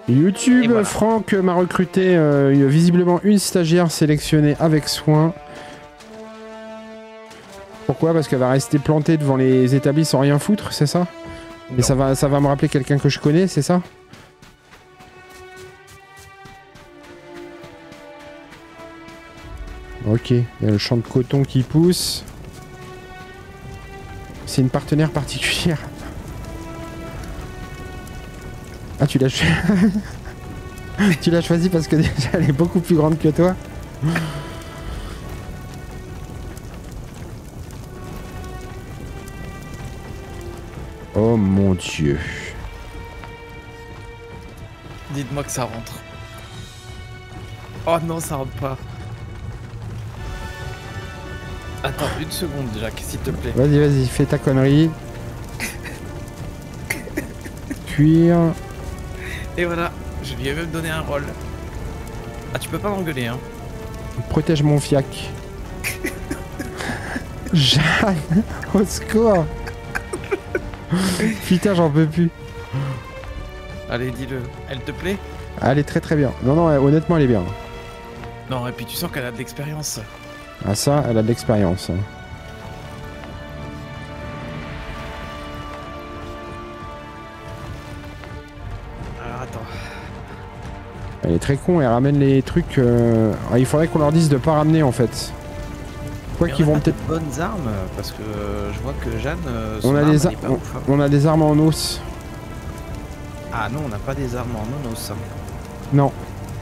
YouTube, voilà. Franck m'a recruté visiblement une stagiaire sélectionnée avec soin. Pourquoi? Parce qu'elle va rester plantée devant les établis sans rien foutre, c'est ça? Et ça va me rappeler quelqu'un que je connais, c'est ça? Ok, il y a le champ de coton qui pousse. C'est une partenaire particulière. Ah, tu l'as tu l'as choisi parce que déjà elle est beaucoup plus grande que toi. Oh mon Dieu. Dites-moi que ça rentre. Oh non, ça rentre pas. Attends, une seconde, Jacques, s'il te plaît. Vas-y, vas-y, fais ta connerie. Cuire. Et voilà, je lui ai même donné un rôle. Ah, tu peux pas m'engueuler, hein. Protège mon fiac. Jeanne, au secours. Putain, j'en peux plus. Allez, dis-le. Elle te plaît? Elle est très très bien. Non, non, honnêtement, elle est bien. Non, et puis tu sens qu'elle a de l'expérience. Ah ça, elle a de l'expérience. Alors, attends. Elle est très con, elle ramène les trucs... Ah, il faudrait qu'on leur dise de pas ramener en fait. Quoi qu'ils vont peut-être... bonnes armes, parce que je vois que Jeanne... On a, on a des armes en os. Ah non, on n'a pas des armes en os. Non.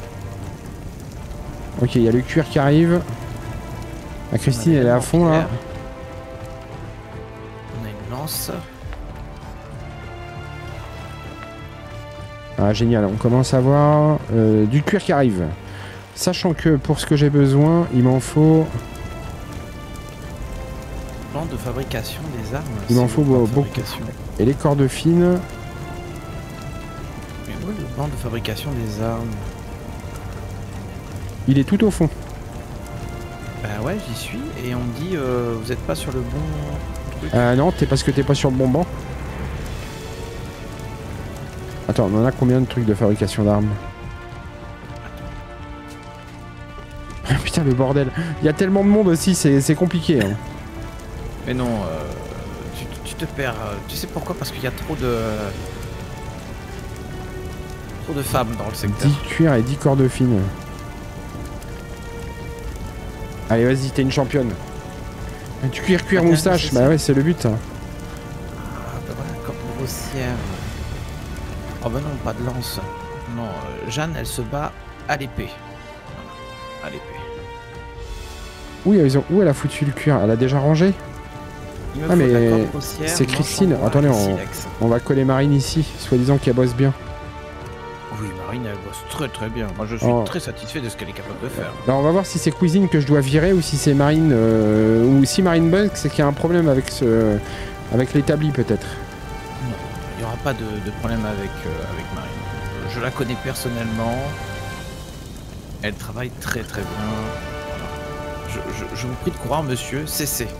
Ok, il y a le cuir qui arrive. Ah, Christine, elle est à fond là. On a une lance. Ah, génial, on commence à voir du cuir qui arrive. Sachant que pour ce que j'ai besoin, il m'en faut... Plan de fabrication des armes. Il m'en faut beaucoup. Et les cordes fines. Mais où est le plan de fabrication des armes? Il est tout au fond. Bah ouais, j'y suis et on me dit vous êtes pas sur le bon truc. Non, t'es parce que t'es pas sur le bon banc. Attends, on en a combien de trucs de fabrication d'armes? Putain, le bordel. Il y a tellement de monde aussi, c'est compliqué. Hein. Mais non, tu te perds. Tu sais pourquoi? Parce qu'il y a trop de femmes dans le secteur. 10 cuirs et 10 cordes fines. Allez, vas-y, t'es une championne. Du cuir moustache, bah ouais, c'est le but. Ah bah voilà, comme grossière. Oh bah non, pas de lance. Non, Jeanne, elle se bat à l'épée. Voilà, à l'épée. Où elle a foutu le cuir? Elle a déjà rangé? Il me Ah faut mais de la corde grossière, c'est manche Christine. en bois Attendez, et silex. on va coller Marine ici, soi-disant qu'elle bosse bien. Oui, Marine, elle bosse très très bien. Moi, je suis très satisfait de ce qu'elle est capable de faire. Alors, on va voir si c'est Cuisine que je dois virer ou si c'est Marine ou si Marine bug, c'est qu'il y a un problème avec avec l'établi peut-être. Non, il n'y aura pas de problème avec Marine. Je la connais personnellement. Elle travaille très très bien. Voilà. Je vous prie de croire, monsieur, cessez.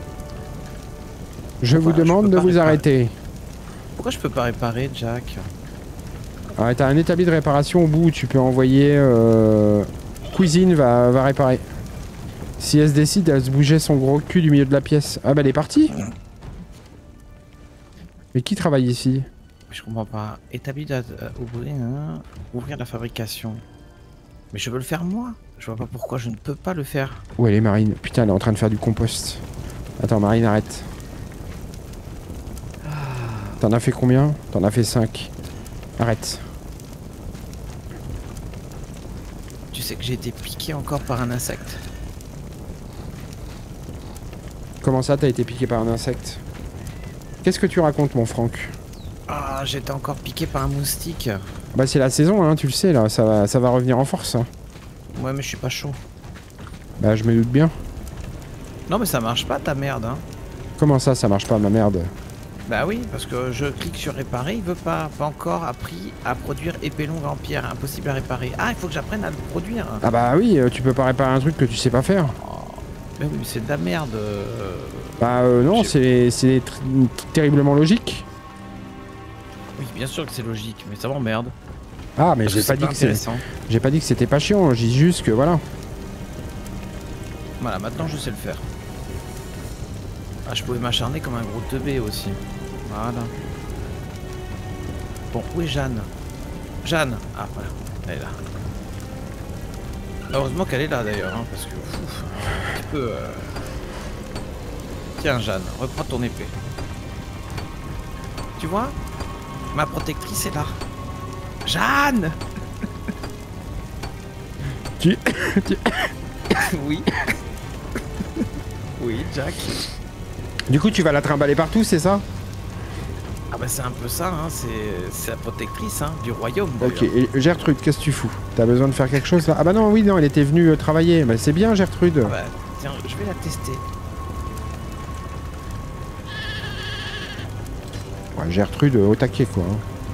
Je vous demande de vous arrêter. Pourquoi je peux pas réparer, Jack? Ah, t'as un établi de réparation au bout où tu peux envoyer... Cuisine va réparer. Si elle se décide à se bouger son gros cul du milieu de la pièce. Ah bah elle est partie. Mais qui travaille ici? Je comprends pas. Établi ouvrir la fabrication. Mais je veux le faire moi. Je vois pas pourquoi je ne peux pas le faire. Où elle est Marine? Putain, elle est en train de faire du compost. Attends, Marine, arrête. T'en as fait combien? T'en as fait 5. Arrête. Tu sais que j'ai été piqué encore par un insecte. Comment ça, t'as été piqué par un insecte? Qu'est-ce que tu racontes, mon Franck? Ah, j'étais encore piqué par un moustique. Bah c'est la saison, hein, tu le sais, là, ça va revenir en force. Hein. Ouais, mais je suis pas chaud. Bah je me doute bien. Non, mais ça marche pas ta merde, hein. Comment ça marche pas, ma merde? Bah oui, parce que je clique sur réparer, il veut pas encore appris à produire épée longue en pierre, impossible à réparer. Ah, il faut que j'apprenne à le produire. Ah bah oui, tu peux pas réparer un truc que tu sais pas faire. Oh, mais oui, mais c'est de la merde. Bah non, c'est terriblement logique. Oui, bien sûr que c'est logique, mais ça m'emmerde. Ah, mais Parce j'ai que pas c'est dit que c'est... intéressant. J'ai pas dit que c'était pas chiant, je dis juste que voilà. Voilà, maintenant je sais le faire. Ah, je pouvais m'acharner comme un gros teubé aussi. Voilà. Bon, où est Jeanne? Jeanne! Ah, voilà, elle est là. Heureusement qu'elle est là d'ailleurs, hein, parce que... Ouf, un petit peu... Tiens, Jeanne, reprends ton épée. Tu vois? Ma protectrice est là. Jeanne! Tu... Oui. Oui, Jack. Du coup, tu vas la trimballer partout, c'est ça? Ah bah c'est un peu ça, hein. C'est la protectrice hein, du royaume. Ok, et Gertrude, qu'est-ce que tu fous? T'as besoin de faire quelque chose là? Ah bah non, oui, non, elle était venue travailler. Bah c'est bien, Gertrude. Ah bah, tiens, je vais la tester. Ouais, Gertrude, au taquet quoi.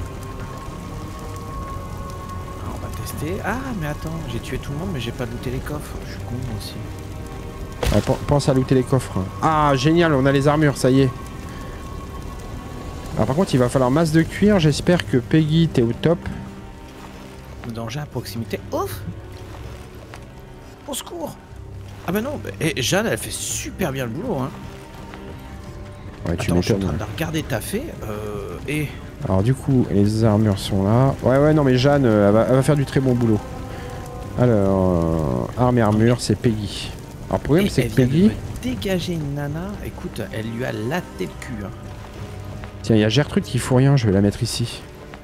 Alors, on va tester. Ah mais attends, j'ai tué tout le monde mais j'ai pas looté les coffres. Je suis con moi aussi. Ouais, pense à looter les coffres. Ah, génial, on a les armures, ça y est. Alors par contre, il va falloir masse de cuir. J'espère que Peggy, t'es au top. Danger à proximité. Ouf! Au secours! Ah bah non, et Jeanne elle fait super bien le boulot hein. Ouais, tu Attends, je suis en m'étonnes. train de la regarder taffer. Et... Alors du coup, les armures sont là. Ouais, non mais Jeanne, elle va faire du très bon boulot. Alors, arme et armure, c'est Peggy. Alors le problème, c'est que Peggy... dégager une nana, écoute, elle lui a laté le cul. Hein. Tiens, il y a Gertrude qui fout rien, je vais la mettre ici.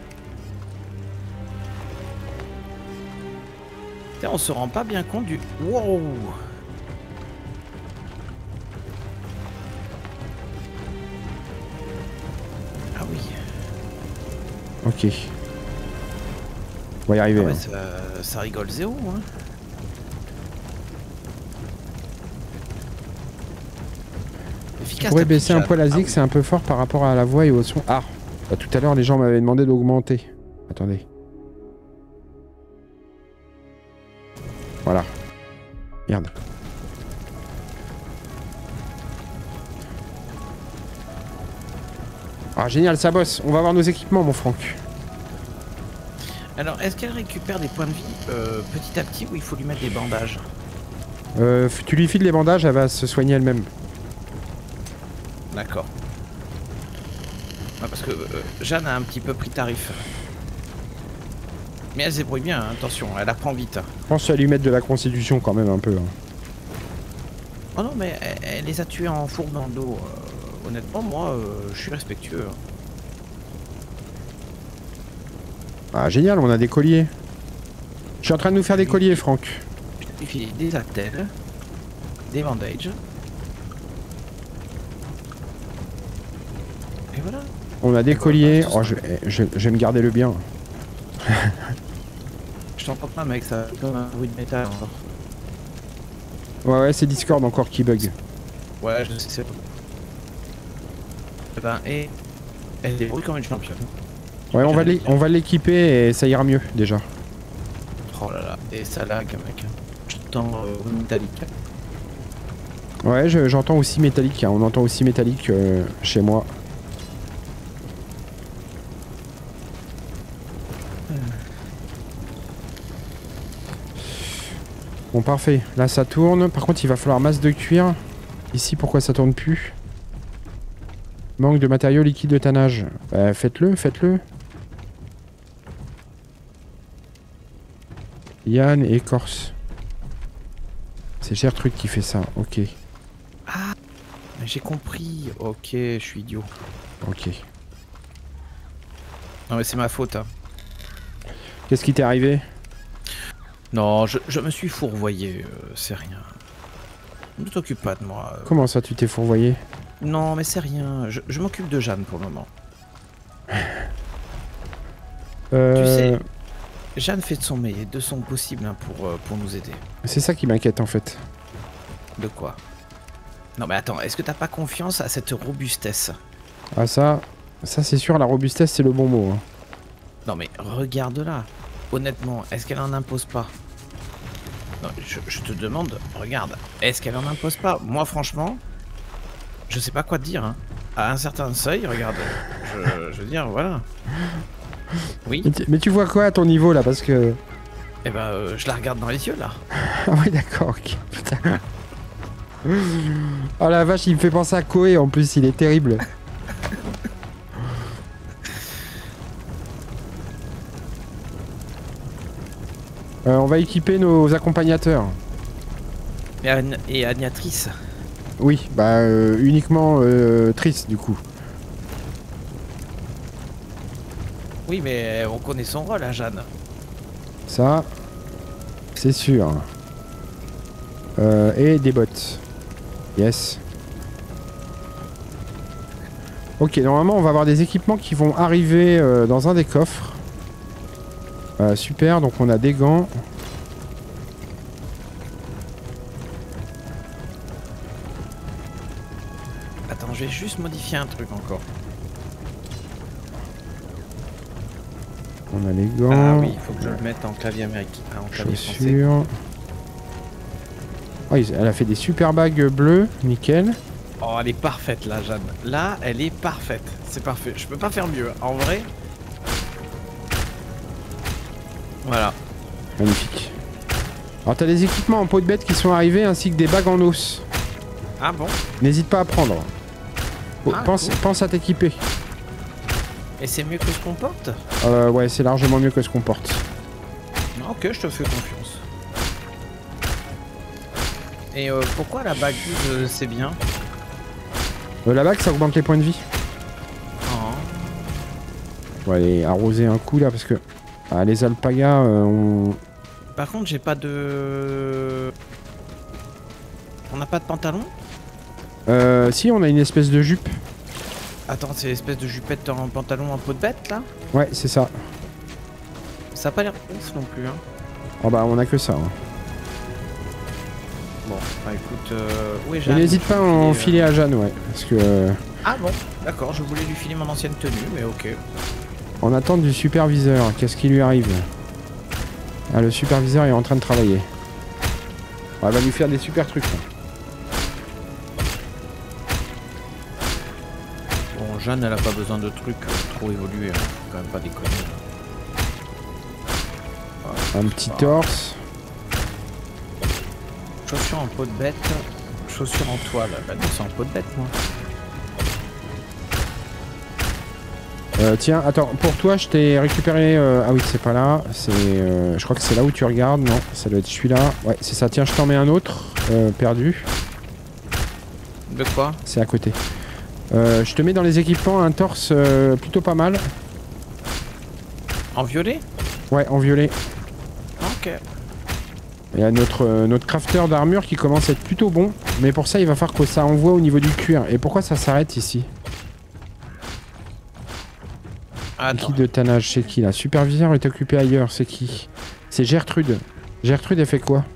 Tiens, on se rend pas bien compte du... Wow! Ah oui. Ok. On va y arriver. Ah ouais, Hein. ça rigole zéro, hein. Tu pourrais baisser un poil la zig, c'est un peu fort par rapport à la voix et au son. Ah, bah, tout à l'heure, les gens m'avaient demandé d'augmenter. Attendez. Voilà. Merde. Ah, génial, ça bosse. On va voir nos équipements, mon Franck. Alors, est-ce qu'elle récupère des points de vie petit à petit ou il faut lui mettre des bandages? Tu lui files les bandages, elle va se soigner elle-même. D'accord. Ouais, parce que Jeanne a un petit peu pris tarif. Mais elle se débrouille bien, hein, attention, elle apprend vite. Je pense à lui mettre de la constitution quand même un peu. Hein. Oh non, mais elle les a tués en fourbe dans le dos. Honnêtement, moi, je suis respectueux. Ah, génial, on a des colliers. Je suis en train de nous faire des colliers, Franck. Il file des attelles, des bandages. Et voilà. On a des colliers. Oh, je vais me garder le bien. Je t'entends pas, mec, ça donne un bruit de métal encore. Ouais, c'est Discord encore qui bug. Ouais, je sais que c'est... Eh ben, et... Elle débrouille comme une championne. Ouais, on va l'équiper et ça ira mieux, déjà. Oh là là, et ça lag, mec. Je t'entends métallique. Ouais, j'entends aussi métallique. Hein. On entend aussi métallique chez moi. Bon, parfait. Là, ça tourne. Par contre, il va falloir masse de cuir. Ici, pourquoi ça tourne plus? Manque de matériaux liquides de tannage. Bah, faites-le. Yann et Corse. C'est Gertrude qui fait ça. Ok. Ah, j'ai compris. Ok, je suis idiot. Ok. Non mais c'est ma faute. Hein. Qu'est-ce qui t'est arrivé? Non, je me suis fourvoyé. C'est rien. Ne t'occupe pas de moi. Comment ça, tu t'es fourvoyé? Non, mais c'est rien. Je m'occupe de Jeanne pour le moment. Tu sais, Jeanne fait de son possible hein, pour nous aider. C'est ça qui m'inquiète en fait. De quoi? Non mais attends, est-ce que t'as pas confiance à cette robustesse? Ah ça c'est sûr, la robustesse c'est le bon mot. Hein. Non mais regarde-la. Honnêtement, est-ce qu'elle en impose pas? Non, je te demande, regarde, est-ce qu'elle en impose pas? Moi franchement, je sais pas quoi te dire. Hein. À un certain seuil, regarde, je veux dire, voilà. Oui. Mais tu vois quoi à ton niveau là? Parce que... Eh ben, je la regarde dans les yeux là. Ah oui, d'accord, ok. Putain. Oh la vache, il me fait penser à Koé en plus, il est terrible. On va équiper nos accompagnateurs. Et Agnatrice. Oui, bah uniquement Triss du coup. Oui, mais on connaît son rôle, hein, Jeanne. Ça, c'est sûr. Et des bots. Yes. Ok, normalement on va avoir des équipements qui vont arriver dans un des coffres. Super, donc on a des gants. Attends, je vais juste modifier un truc encore. On a les gants. Ah oui, il faut que je le mette en clavier américain. En clavier français. Chaussures. Oh, elle a fait des super bagues bleues, nickel. Oh, elle est parfaite là, Jeanne. Là, elle est parfaite. C'est parfait. Je peux pas faire mieux. En vrai. Voilà. Magnifique. Alors t'as des équipements en peau de bête qui sont arrivés ainsi que des bagues en os. Ah bon? N'hésite pas à prendre. Ah, pense à t'équiper. Et c'est mieux que ce qu'on porte? Ouais, c'est largement mieux que ce qu'on porte. Ok, je te fais confiance. Et pourquoi la bague c'est bien? La bague, ça augmente les points de vie. Oh. On va aller arroser un coup là parce que les alpagas, on... Par contre, j'ai pas de... On n'a pas de pantalon? Si, on a une espèce de jupe. Attends, c'est l'espèce de jupette en pantalon en peau de bête là? Ouais, c'est ça. Ça a pas l'air ouf non plus, hein. Oh bah, on a que ça. Hein. Bon, bah écoute, oui, Et n'hésite pas à en filer à Jeanne, ouais. Parce que... Ah bon, d'accord, je voulais lui filer mon ancienne tenue, mais ok. En attente du superviseur, qu'est-ce qui lui arrive? Ah, le superviseur est en train de travailler. On va lui faire des super trucs. Là. Bon, Jeanne, elle a pas besoin de trucs trop évolués, hein. Faut quand même pas déconner. Un petit torse. Chaussures en peau de bête, chaussures en toile. Bah non, c'est en peau de bête, moi. Tiens, attends, pour toi, je t'ai récupéré... Ah oui, c'est pas là. C'est, je crois que c'est là où tu regardes. Non, ça doit être celui-là. Ouais, c'est ça. Tiens, je t'en mets un autre. Perdu. De quoi? C'est à côté. Je te mets dans les équipements un torse plutôt pas mal. En violet? Ouais, en violet. Ok. Il y a notre crafter d'armure qui commence à être plutôt bon. Mais pour ça, il va falloir que ça envoie au niveau du cuir. Et pourquoi ça s'arrête ici? Attends. Qui de tannage? C'est qui là? Superviseur est occupé ailleurs. C'est qui? C'est Gertrude. Gertrude, elle fait quoi?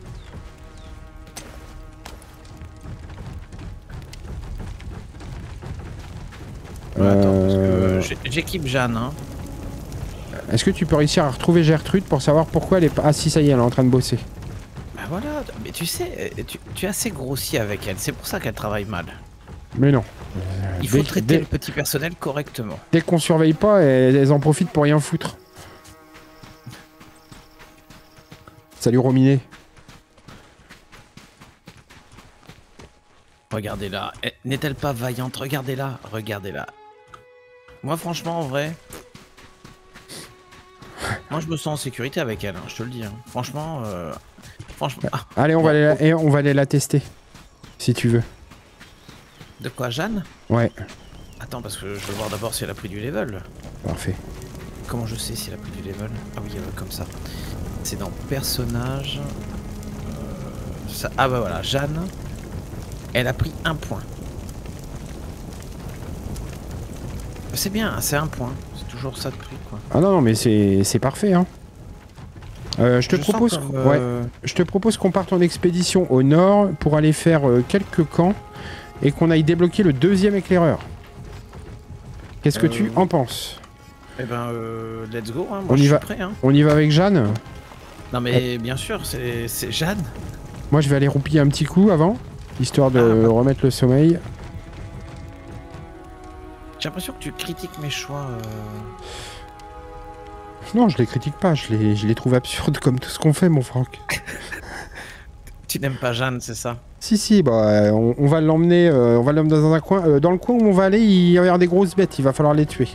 Attends, parce que j'équipe Jeanne, hein. Est-ce que tu peux réussir à retrouver Gertrude pour savoir pourquoi elle est pas... Ah si, ça y est, elle est en train de bosser. Bah voilà, mais tu sais, tu es assez grossi avec elle, c'est pour ça qu'elle travaille mal. Mais non. Il faut traiter le petit personnel correctement. Dès qu'on surveille pas, elles en profitent pour rien foutre. Salut Rominé. Regardez-la, n'est-elle pas vaillante? Regardez-la, regardez-la. Moi franchement, en vrai... Moi je me sens en sécurité avec elle, hein, je te le dis. Hein. Franchement... franchement... Ah. Allez, on va aller la tester. Si tu veux. De quoi, Jeanne? Ouais. Attends, parce que je veux voir d'abord si elle a pris du level. Parfait. Comment je sais si elle a pris du level? Ah oui, comme ça. C'est dans personnage... ça... Ah bah voilà, Jeanne... Elle a pris 1 point. C'est bien, c'est 1 point. C'est toujours ça de prix, quoi. Ah non, non, mais c'est parfait, hein. Je te propose qu'on parte en expédition au nord pour aller faire quelques camps et qu'on aille débloquer le 2e éclaireur. Qu'est-ce que tu en penses? Eh ben, let's go, hein. Moi je suis prêt, hein. On y va avec Jeanne? Non mais bien sûr, c'est Jeanne. Moi je vais aller roupiller un petit coup avant, histoire de remettre le sommeil. J'ai l'impression que tu critiques mes choix. Non, je les critique pas, je les trouve absurdes comme tout ce qu'on fait, mon Franck. Tu n'aimes pas Jeanne, c'est ça? Si, bah, on va l'emmener dans un coin. Dans le coin où on va aller, il va y avoir des grosses bêtes, il va falloir les tuer.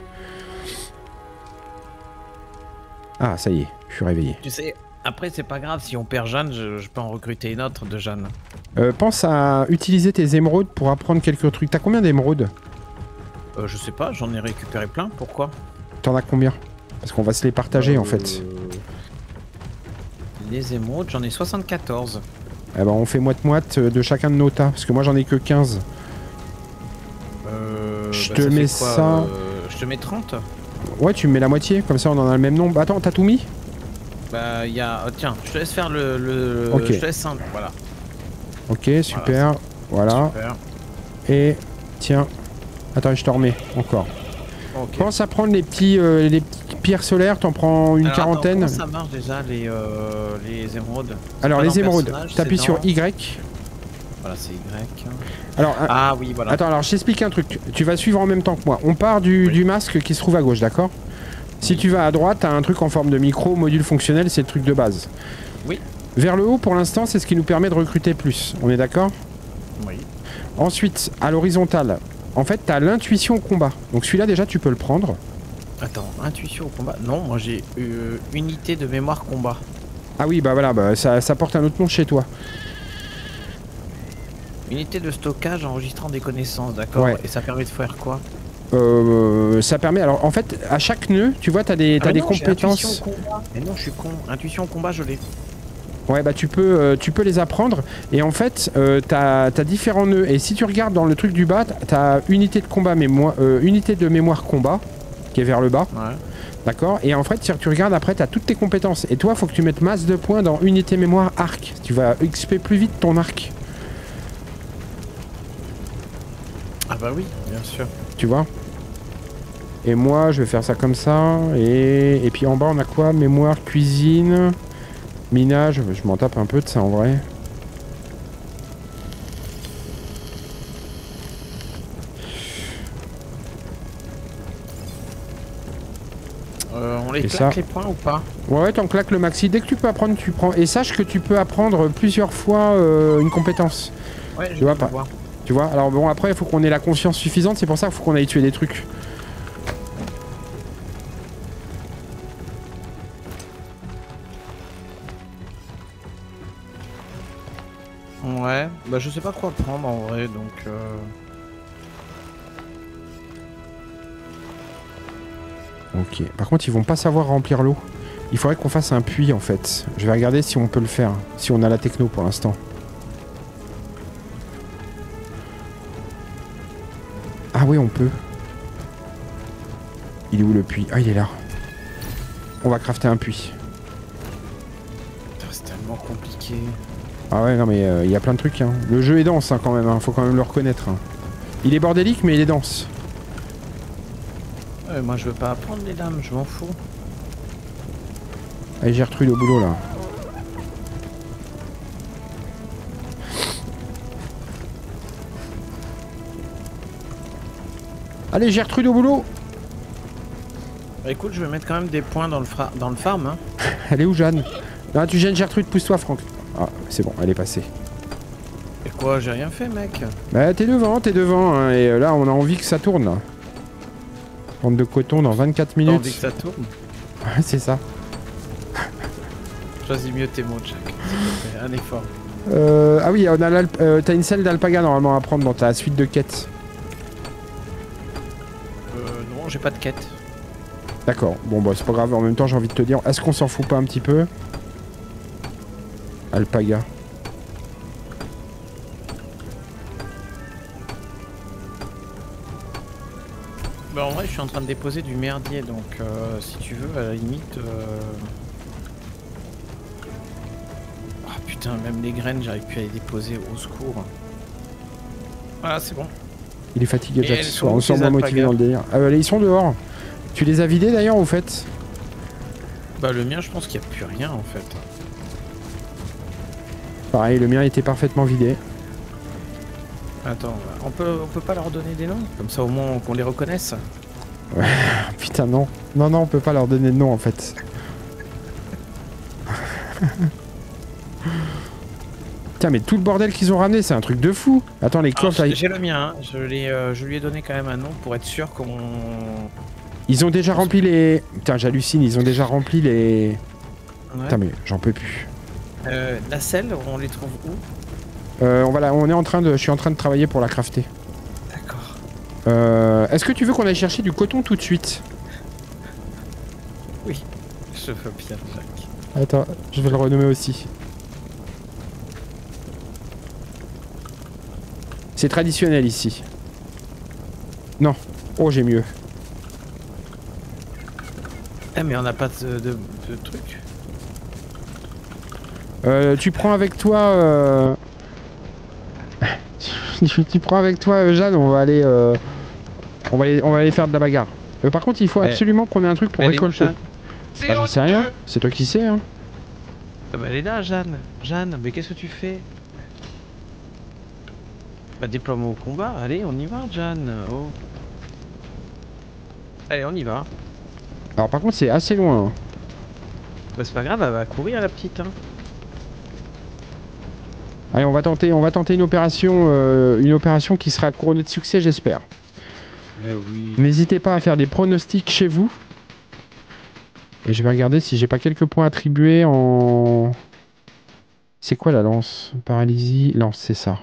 Ah, ça y est, je suis réveillé. Tu sais, après, c'est pas grave, si on perd Jeanne, je peux en recruter une autre de Jeanne. Pense à utiliser tes émeraudes pour apprendre quelques trucs. T'as combien d'émeraudes? Je sais pas, j'en ai récupéré plein, pourquoi? T'en as combien? Parce qu'on va se les partager en fait. Les émeraudes, j'en ai 74. Eh ben on fait moite-moite de chacun de nos tas, parce que moi j'en ai que 15. Je te mets ça... je te mets 30. Ouais, tu me mets la moitié, comme ça on en a le même nombre. Attends, t'as tout mis? Bah il y a... tiens, je te laisse faire le... Ok. Je te laisse simple, voilà. Ok, super. Voilà. Super. Et tiens. Attends, je te remets encore. Okay. Pense à prendre les petites pierres solaires, t'en prends une quarantaine. Attends, comment ça marche déjà les émeraudes? Alors les émeraudes, t'appuies sur Y. Voilà, c'est Y. Alors, ah oui, voilà. Attends, alors je t'explique un truc. Tu vas suivre en même temps que moi. On part du masque qui se trouve à gauche, d'accord? Si tu vas à droite, t'as un truc en forme de micro, module fonctionnel, c'est le truc de base. Oui. Vers le haut, pour l'instant, c'est ce qui nous permet de recruter plus. On est d'accord? Oui. Ensuite, à l'horizontale, en fait, t'as l'intuition au combat. Donc celui-là, déjà, tu peux le prendre. Attends, intuition au combat? Non, moi j'ai unité de mémoire combat. Ah oui, bah voilà, bah, ça porte un autre nom chez toi. Unité de stockage enregistrant des connaissances, d'accord. Ouais. Et ça permet de faire quoi? Ça permet... Alors, en fait, à chaque nœud, tu vois, t'as des compétences... Mais non, je suis con. Intuition combat, je l'ai. Ouais, bah tu peux les apprendre. Et en fait, t'as différents nœuds. Et si tu regardes dans le truc du bas, t'as unité de combat, unité de mémoire combat, qui est vers le bas. Ouais. D'accord. Et en fait, si tu regardes après, t'as toutes tes compétences. Et toi, faut que tu mettes masse de points dans unité mémoire arc. Tu vas XP plus vite ton arc. Ah bah oui, bien sûr. Tu vois? Et moi, je vais faire ça comme ça. Et puis en bas, on a quoi? Mémoire, cuisine... Minage, je m'en tape un peu de ça en vrai. On les claque les points ou pas? Ouais, t'en claques le maxi. Dès que tu peux apprendre, tu prends. Et sache que tu peux apprendre plusieurs fois une compétence. Ouais, tu vois pas. Tu vois? Alors bon, après, il faut qu'on ait la conscience suffisante. C'est pour ça qu'il faut qu'on aille tuer des trucs. Ouais, bah je sais pas quoi prendre en vrai, donc Ok, par contre ils vont pas savoir remplir l'eau. Il faudrait qu'on fasse un puits en fait. Je vais regarder si on peut le faire, si on a la techno pour l'instant. Ah oui, on peut. Il est où le puits? Ah, il est là. On va crafter un puits. C'est tellement compliqué. Ah ouais, non mais il y a plein de trucs. Hein. Le jeu est dense hein, quand même, hein. Faut quand même le reconnaître. Hein. Il est bordélique mais il est dense. Ouais, moi je veux pas apprendre les dames, je m'en fous. Allez Gertrude au boulot là. Allez Gertrude au boulot. Bah écoute, je vais mettre quand même des points dans le farm. Hein. Elle est où Jeanne? Non, tu gênes Gertrude, pousse-toi Franck. Ah, c'est bon, elle est passée. Et quoi, j'ai rien fait, mec? Bah, t'es devant, hein, et là, on a envie que ça tourne, là. Bande de coton dans 24 minutes. T'as envie que ça tourne? Ouais, c'est ça. Choisis mieux tes mots, Jack. Un effort. Ah oui, on a t'as une selle d'alpaga, normalement, à prendre dans ta suite de quêtes. Non, j'ai pas de quête. D'accord, bon, bah, c'est pas grave, en même temps, j'ai envie de te dire, est-ce qu'on s'en fout pas un petit peu? Alpaga. Bah en vrai je suis en train de déposer du merdier donc si tu veux à la limite ah putain même les graines j'arrive plus à les déposer au secours. Voilà c'est bon. Il est fatigué déjà ce soir, on sent moins motivé dans le délire. Ils sont dehors. Tu les as vidés d'ailleurs au fait? Bah le mien je pense qu'il n'y a plus rien en fait. Pareil, le mien était parfaitement vidé. Attends, on peut pas leur donner des noms? Comme ça au moins qu'on les reconnaisse. Ouais, putain non. Non, on peut pas leur donner de nom en fait. Putain, mais tout le bordel qu'ils ont ramené, c'est un truc de fou. Attends, les coffres... J'ai le mien, hein. Je lui ai donné quand même un nom pour être sûr qu'on... Ils ont déjà rempli les... Putain, j'hallucine, ils ont déjà rempli les... Ouais. Putain, mais j'en peux plus. La selle, on les trouve où? On est en train de... Je suis en train de travailler pour la crafter. D'accord. Est-ce que tu veux qu'on aille chercher du coton tout de suite? Oui, je veux bien, Jacques. Attends, je vais le renommer aussi. C'est traditionnel ici. Non. Oh, j'ai mieux. Eh, mais on n'a pas de truc. Tu prends avec toi... tu prends avec toi, Jeanne, on va aller faire de la bagarre. Par contre, il faut absolument qu'on ait un truc pour récolter. Ah, j'en sais rien. C'est toi qui sais, hein. Ah bah, elle est là, Jeanne. Jeanne, mais qu'est-ce que tu fais? Bah, déploie-moi au combat. Allez, on y va, Jeanne. Oh. Allez, on y va. Alors, par contre, c'est assez loin. Hein. Bah, c'est pas grave, elle va courir, la petite. Hein. Allez, on va tenter une opération qui sera couronnée de succès, j'espère. Oui. N'hésitez pas à faire des pronostics chez vous. Et je vais regarder si j'ai pas quelques points attribués en... C'est quoi la lance? Paralysie, lance, c'est ça.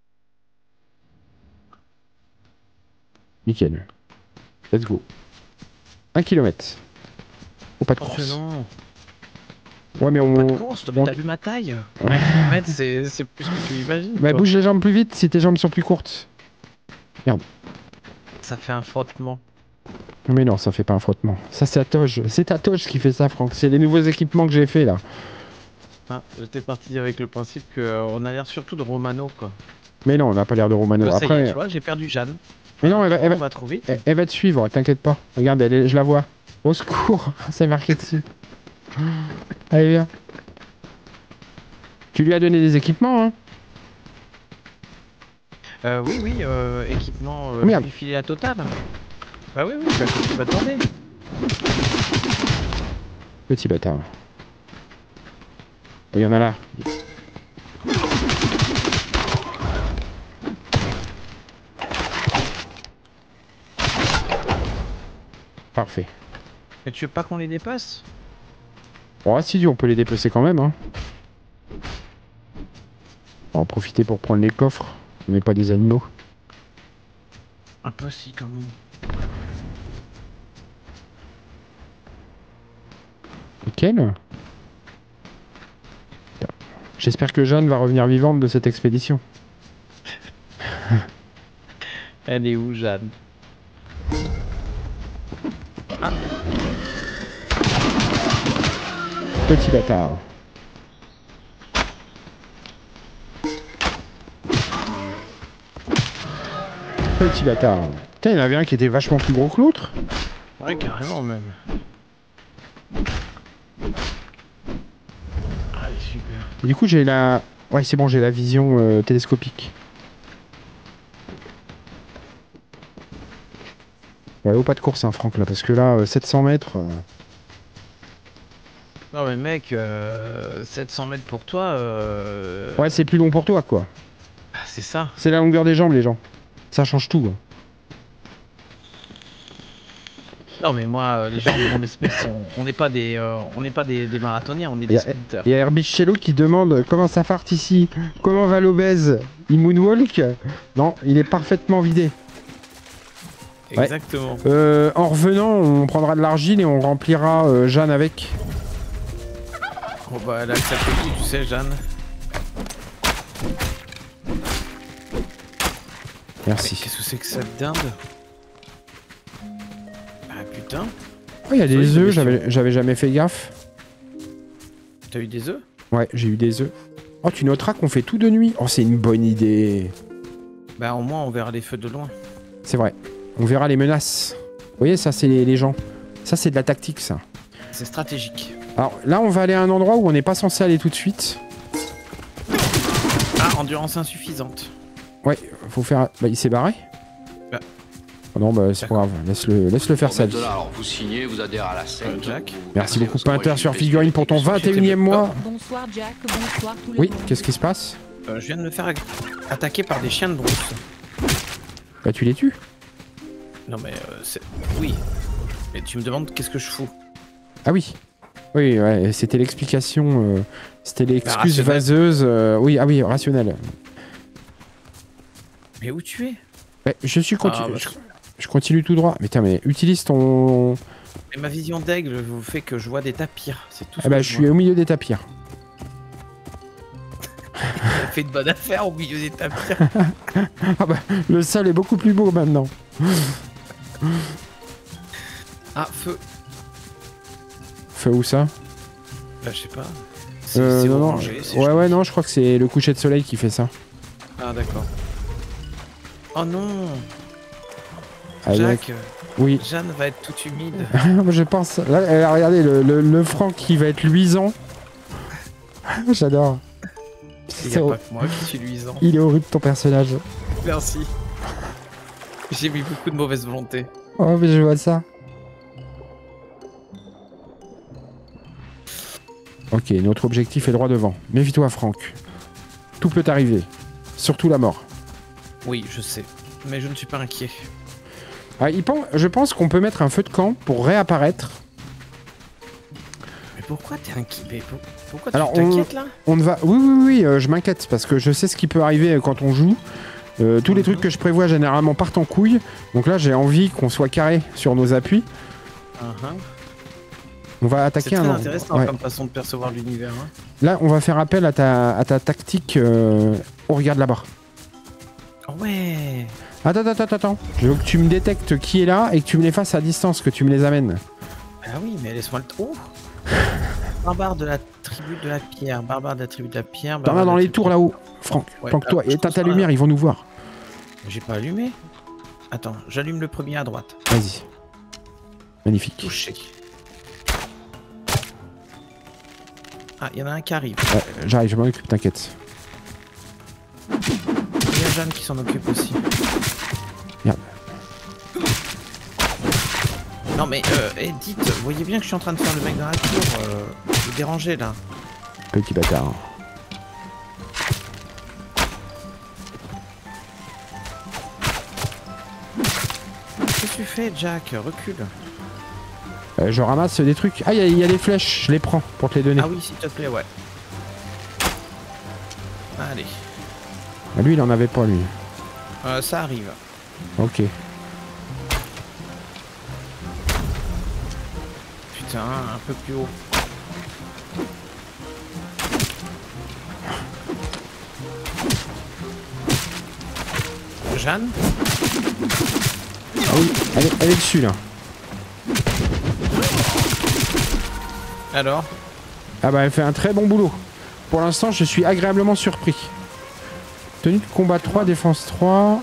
Nickel. Let's go. 1 km. Oh, pas de course. Non. Ouais, mais on... Pas de course, t'as vu ma taille? C'est plus que tu imagines. Bah, bouge les jambes plus vite si tes jambes sont plus courtes. Merde. Ça fait un frottement. Mais non, ça fait pas un frottement. Ça, c'est Atoge. C'est Atoge qui fait ça, Franck. C'est les nouveaux équipements que j'ai fait là. Ah, j'étais parti avec le principe qu'on a l'air surtout de Romano, quoi. Mais non, on n'a pas l'air de Romano. Ça Après, y est, tu vois, j'ai perdu Jeanne. Mais non, on va trop vite. Elle va te suivre, t'inquiète pas. Regarde, je la vois. Au secours, c'est marqué dessus. Allez, viens. Tu lui as donné des équipements, hein? Oui, équipement merde. filé à Total. Bah oui, je suis à côté de ma tournée. Petit bâtard. Il y en a là. Parfait. Mais tu veux pas qu'on les dépasse? Oh si, on peut les déplacer quand même, hein. On va en profiter pour prendre les coffres. On n'est pas des animaux. Un peu si, quand même. Nickel. J'espère que Jeanne va revenir vivante de cette expédition. Elle est où, Jeanne? Ah. Petit bâtard. Petit bâtard. Putain, il y en avait un qui était vachement plus gros que l'autre. Ouais, carrément même. Ah, super. Et du coup, j'ai la... Ouais, c'est bon, j'ai la vision télescopique. Ouais, oh, pas de course, hein, Franck, là, parce que là, 700 mètres... Non mais mec, 700 mètres pour toi... Ouais, c'est plus long pour toi, quoi. C'est ça. C'est la longueur des jambes, les gens. Ça change tout. Hein. Non mais moi, les gens de mon espèce, on n'est pas des marathoniens, on est des sprinters. Il y a Herbichello qui demande comment ça fart ici. Comment va l'obèse? Il moonwalk? Non, il est parfaitement vidé. Exactement. Ouais. En revenant, on prendra de l'argile et on remplira Jeanne avec. Bon bah elle a accepté tout, tu sais, Jeanne. Merci. Qu'est-ce que c'est que cette dinde? Ah putain. Oh, il y a des œufs, j'avais jamais fait gaffe. T'as eu des œufs? Ouais, j'ai eu des œufs. Oh, tu noteras qu'on fait tout de nuit. Oh, c'est une bonne idée. Bah au moins on verra les feux de loin. C'est vrai. On verra les menaces. Vous voyez, ça c'est les gens. Ça c'est de la tactique, ça. C'est stratégique. Alors là, on va aller à un endroit où on n'est pas censé aller tout de suite. Ah, endurance insuffisante. Ouais, faut faire... Bah, il s'est barré. Bah. Oh non, bah c'est pas grave, laisse-le faire sa vie. Alors vous signez, vous adhérez à la secte. Jack. Merci beaucoup Pinter sur Figurine pour ton 21e mois. Bonsoir Jack, bonsoir tout le Oui, monde. qu'est-ce qui se passe? Je viens de me faire attaquer par des chiens de brousse. Bah tu les tues. Non mais c'est... Oui. Mais tu me demandes qu'est-ce que je fous? Ah oui. Oui, ouais, c'était l'explication, c'était l'excuse rationnel. vaseuse. Oui, ah oui, rationnel. Mais où tu es? Ouais, je suis Ah, bah, je continue tout droit. Mais tiens, mais utilise ton... Et ma vision d'aigle vous fait que je vois des tapirs. C'est tout ce Ah bah que je suis au milieu des tapirs. T'as fait de bonne affaire au milieu des tapirs. Ah bah le sol est beaucoup plus beau maintenant. Ah, feu. Feu où ça? Bah, je sais pas. C'est non, orangé, c'est ouais, non, je crois que c'est le coucher de soleil qui fait ça. Ah, d'accord. Oh non, Ah, Jack, oui. Jeanne va être toute humide. Je pense. Là, regardez, le Franck qui va être luisant. J'adore. Il n'y a pas que moi qui suis luisant. Il est horrible ton personnage. Merci. J'ai mis beaucoup de mauvaise volonté. Oh, mais je vois ça. Ok, notre objectif est droit devant. Méfie-toi, Franck. Tout peut arriver. Surtout la mort. Oui, je sais. Mais je ne suis pas inquiet. Ah, je pense qu'on peut mettre un feu de camp pour réapparaître. Mais pourquoi t'es inquiet? Mais pourquoi Alors, tu t'inquiètes là? On ne va... Oui, je m'inquiète parce que je sais ce qui peut arriver quand on joue. Tous les trucs que je prévois généralement partent en couille. Donc là, j'ai envie qu'on soit carré sur nos appuis. On va attaquer C'est un... très intéressant comme façon de percevoir l'univers. Hein. Là, on va faire appel à ta tactique. On regarde là-bas. Oh ouais. Attends. Je veux que tu me détectes qui est là et que tu me les fasses à distance, que tu me les amènes. Ah oui, mais laisse-moi le trou. Barbare de la tribu de la pierre. Barbare de la tribu de la pierre. T'en as dans les tours là-haut. Franck, Ouais, planque-toi. alors, Et t'as ta lumière, ils vont nous voir. J'ai pas allumé. Attends, j'allume le premier à droite. Vas-y. Magnifique. Touché. Ah, il y en a un qui arrive. Ouais, j'arrive, je m'en occupe, t'inquiète. Il y a Jeanne qui s'en occupe aussi. Merde. Non mais, dites, vous voyez bien que je suis en train de faire le mec dans la tour. Vous dérangez là. Petit bâtard. Qu'est-ce que tu fais, Jack? Recule. Je ramasse des trucs. Ah, il y a des flèches, je les prends pour te les donner. Ah oui, s'il te plaît, ouais. Allez. Ah, lui, il en avait pas, lui. Ça arrive. Ok. Putain, un peu plus haut. Jeanne? Ah oui, elle est dessus, là. Alors? Ah bah, elle fait un très bon boulot. Pour l'instant, je suis agréablement surpris. Tenue de combat 3, défense 3...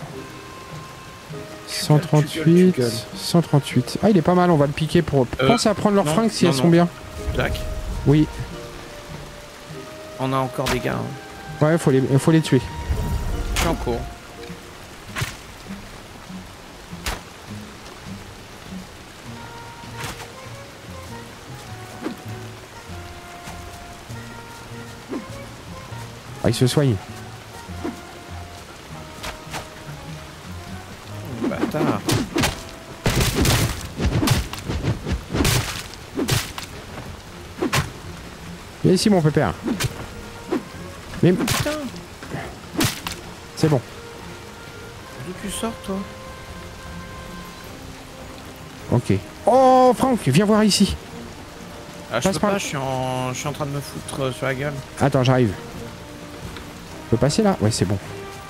138... 138... Ah, il est pas mal, on va le piquer pour... Pense à prendre leurs fringues si elles sont bien. Jack, Oui. on a encore des gars. Hein. Ouais, faut les tuer. Je suis en cours. Ah, il se soigne. Bâtard. Viens ici, mon pépère. Mais... Putain, C'est bon. d'où tu sors, toi? Ok. Oh, Franck, viens voir ici. Ah, je Passe peux par pas, là. je suis en train de me foutre sur la gueule. Attends, j'arrive. Je peux passer là? Ouais, c'est bon.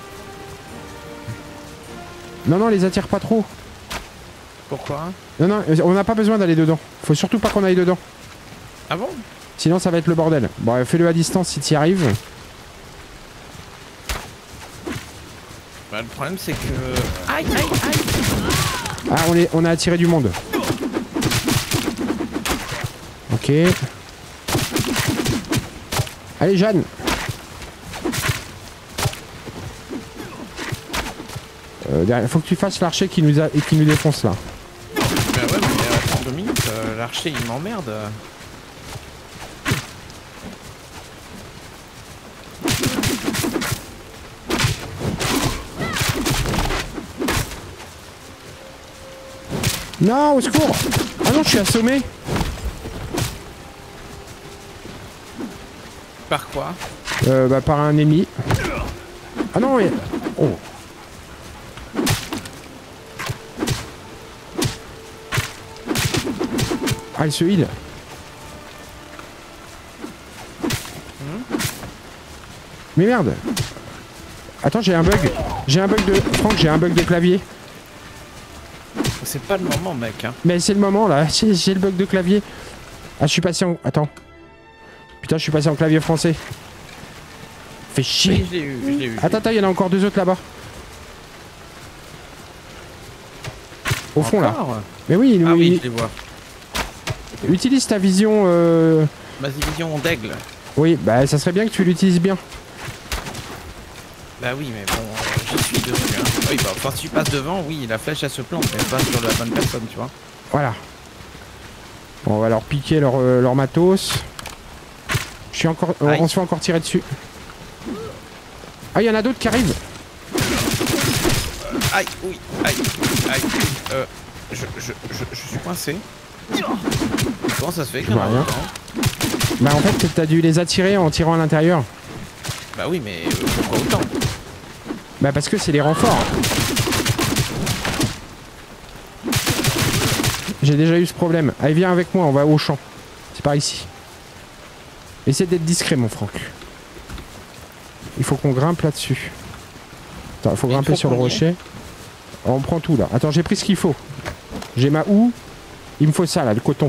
Non, les attire pas trop. Pourquoi? Non, on n'a pas besoin d'aller dedans. Faut surtout pas qu'on aille dedans. Ah bon? Sinon, ça va être le bordel. Bon, fais-le à distance si tu y arrives. Bah, le problème, c'est que... Aïe, aïe, aïe! Ah, on a attiré du monde. Ok. Allez, Jeanne. Faut que tu fasses l'archer qui nous défonce là. Bah ouais, mais attends 2 minutes, l'archer il m'emmerde. Non, au secours! Ah non, je suis assommé! Par quoi? Bah par un ennemi. Ah non, mais... Oh! Ah, il se heal. Mais merde! Attends, j'ai un bug. J'ai un bug de... Franck, j'ai un bug de clavier. C'est pas le moment, mec. Hein. Mais c'est le moment, là. J'ai le bug de clavier. Ah, je suis passé en... Attends. Putain, je suis passé en clavier français. Fait chier. Oui, je l'ai eu. Attends, il y en a encore 2 autres là-bas. Au fond, là. Mais oui, ah oui, je les vois. Utilise ta vision... Ma vision d'aigle. Oui, bah ça serait bien que tu l'utilises bien. Bah oui, mais bon, j'y suis dessus. Hein. Oui, bah quand tu passes devant, oui, la flèche elle se plante, elle passe sur la bonne personne, tu vois. Voilà. Bon, on va leur piquer leur matos. Je suis encore... on se fait encore tirer dessus. Ah, il y en a d'autres qui arrivent. Aïe, oui, aïe, aïe. Je suis coincé. Comment ça se fait qu'il y en a rien. autant ? Bah en fait, t'as dû les attirer en tirant à l'intérieur. Bah oui, mais pourquoi autant ? Bah parce que c'est les renforts. J'ai déjà eu ce problème. Allez, viens avec moi, on va au champ. C'est par ici. Essaie d'être discret, mon Franck. Il faut qu'on grimpe là-dessus. Attends, il faut grimper sur le rocher. On prend tout là. Attends, j'ai pris ce qu'il faut. J'ai ma houe. Il me faut ça là, le coton.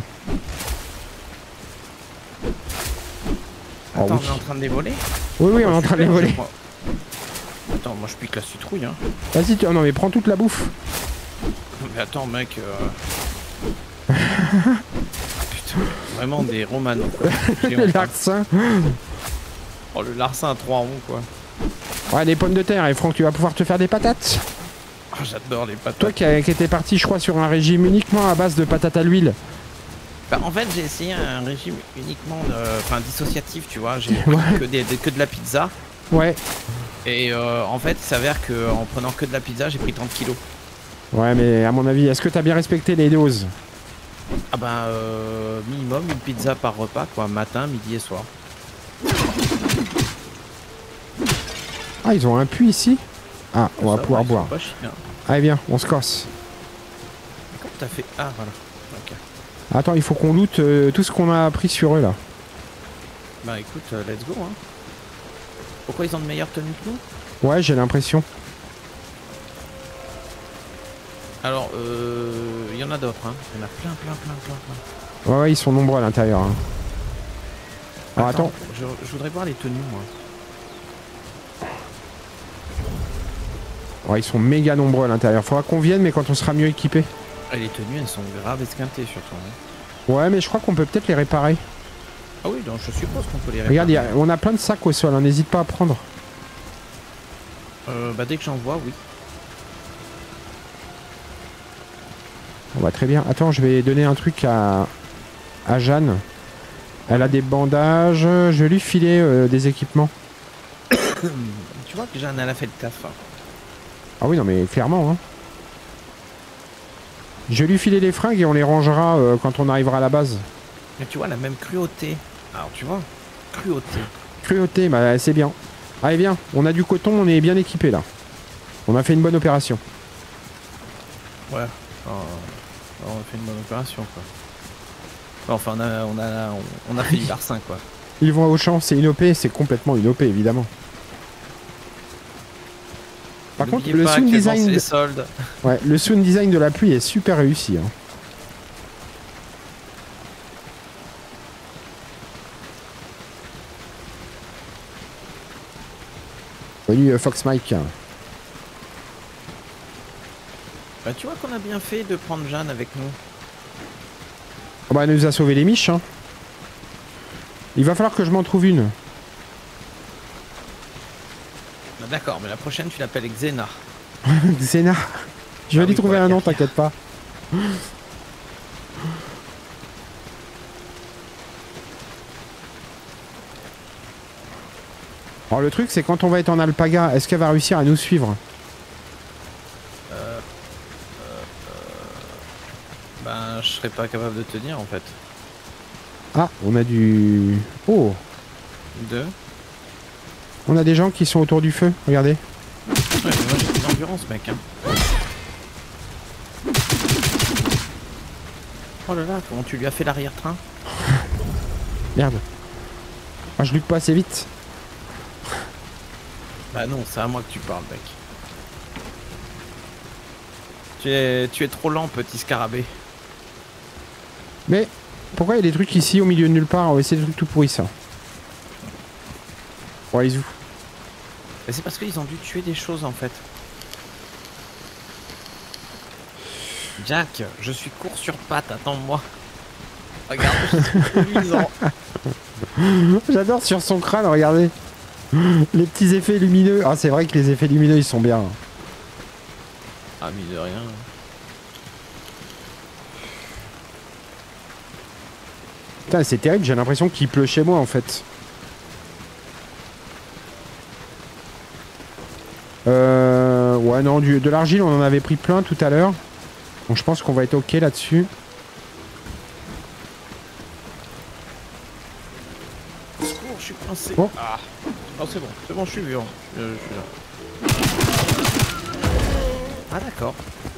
Attends, oui. on est en train de les voler ? Oui, on est en train de les voler. Attends, moi je pique la citrouille, hein. Vas-y, non mais prends toute la bouffe. Mais attends, mec. Putain, vraiment des romanos, quoi. Le larcin. Oh, le larcin à 3 ronds, quoi. Ouais, des pommes de terre. Et Franck, tu vas pouvoir te faire des patates. Oh, j'adore les patates. Toi qui étais parti, je crois, sur un régime uniquement à base de patates à l'huile. Bah, en fait, j'ai essayé un régime uniquement dissociatif, tu vois. J'ai pris que de la pizza. Ouais. Et en fait, il s'avère qu'en prenant que de la pizza, j'ai pris 30 kilos. Ouais, mais à mon avis, est-ce que t'as bien respecté les doses? Ah bah, minimum une pizza par repas, quoi. Matin, midi et soir. Ah, ils ont un puits ici. Ah, on va pouvoir boire. Pas chier, hein. Allez, viens, on se casse. Comment t'as fait? Ah, voilà. Ok. Attends, il faut qu'on loot tout ce qu'on a appris sur eux, là. Bah écoute, let's go, hein. Pourquoi ils ont de meilleures tenues que nous? Ouais, j'ai l'impression. Alors, il y en a d'autres, hein. Il y en a plein. Ouais, ils sont nombreux à l'intérieur. Hein. Alors, attends. Je voudrais voir les tenues, moi. Ouais, ils sont méga nombreux à l'intérieur. Faudra qu'on vienne, mais quand on sera mieux équipé. Et les tenues, elles sont grave esquintées, surtout. Hein. Ouais, mais je crois qu'on peut peut-être les réparer. Ah oui, donc je suppose qu'on peut les réparer. Regarde, on a plein de sacs au sol, hein, n'hésite pas à prendre. Bah dès que j'en vois, oui. On va très bien. Attends, je vais donner un truc à Jeanne. Elle a des bandages. Je vais lui filer des équipements. Tu vois que Jeanne, elle a fait le taf. Hein. Ah oui, non mais clairement. Hein. Je vais lui filer les fringues et on les rangera quand on arrivera à la base. Mais tu vois, la même cruauté. Alors tu vois, cruauté. Cruauté, bah c'est bien. Allez, viens, on a du coton, on est bien équipé là. On a fait une bonne opération. Ouais. On a fait une bonne opération, quoi. Enfin, on a fait du larcin, quoi. Ils vont au champ, c'est une OP, c'est complètement une OP, évidemment. Par contre, le sound design, ouais, le sound design de la pluie est super réussi. Hein. Salut Fox Mike. Bah tu vois qu'on a bien fait de prendre Jeanne avec nous. Oh bah elle nous a sauvé les miches. Hein. Il va falloir que je m'en trouve une. Bah d'accord, mais la prochaine tu l'appelles Xena. Xena. Je vais lui trouver un nom, t'inquiète pas. Alors le truc c'est quand on va être en alpaga, est-ce qu'elle va réussir à nous suivre? Ben je serais pas capable de tenir en fait. Ah, on a du... Oh, on a des gens qui sont autour du feu, regardez. Ouais, mais moi j'ai plus d'endurance mec hein. Oh là là, comment tu lui as fait l'arrière-train? Merde. Ah, je lutte pas assez vite. Bah non, c'est à moi que tu parles mec. Tu es trop lent petit scarabée. Mais pourquoi il y a des trucs ici au milieu de nulle part? C'est des trucs tout pourris ça. Ouais, ils où? Mais c'est parce qu'ils ont dû tuer des choses en fait. Jack, je suis court sur pattes, attends-moi. Regarde, je suis luisant. J'adore sur son crâne, regardez. Les petits effets lumineux. Ah, c'est vrai que les effets lumineux ils sont bien. Ah, mine de rien. Putain, c'est terrible, j'ai l'impression qu'il pleut chez moi en fait. Ouais, non, de l'argile, on en avait pris plein tout à l'heure. Donc je pense qu'on va être ok là-dessus. Secours, je suis coincé. Oh. Ah, oh, c'est bon, je suis vivant. Je suis là. Ah, d'accord.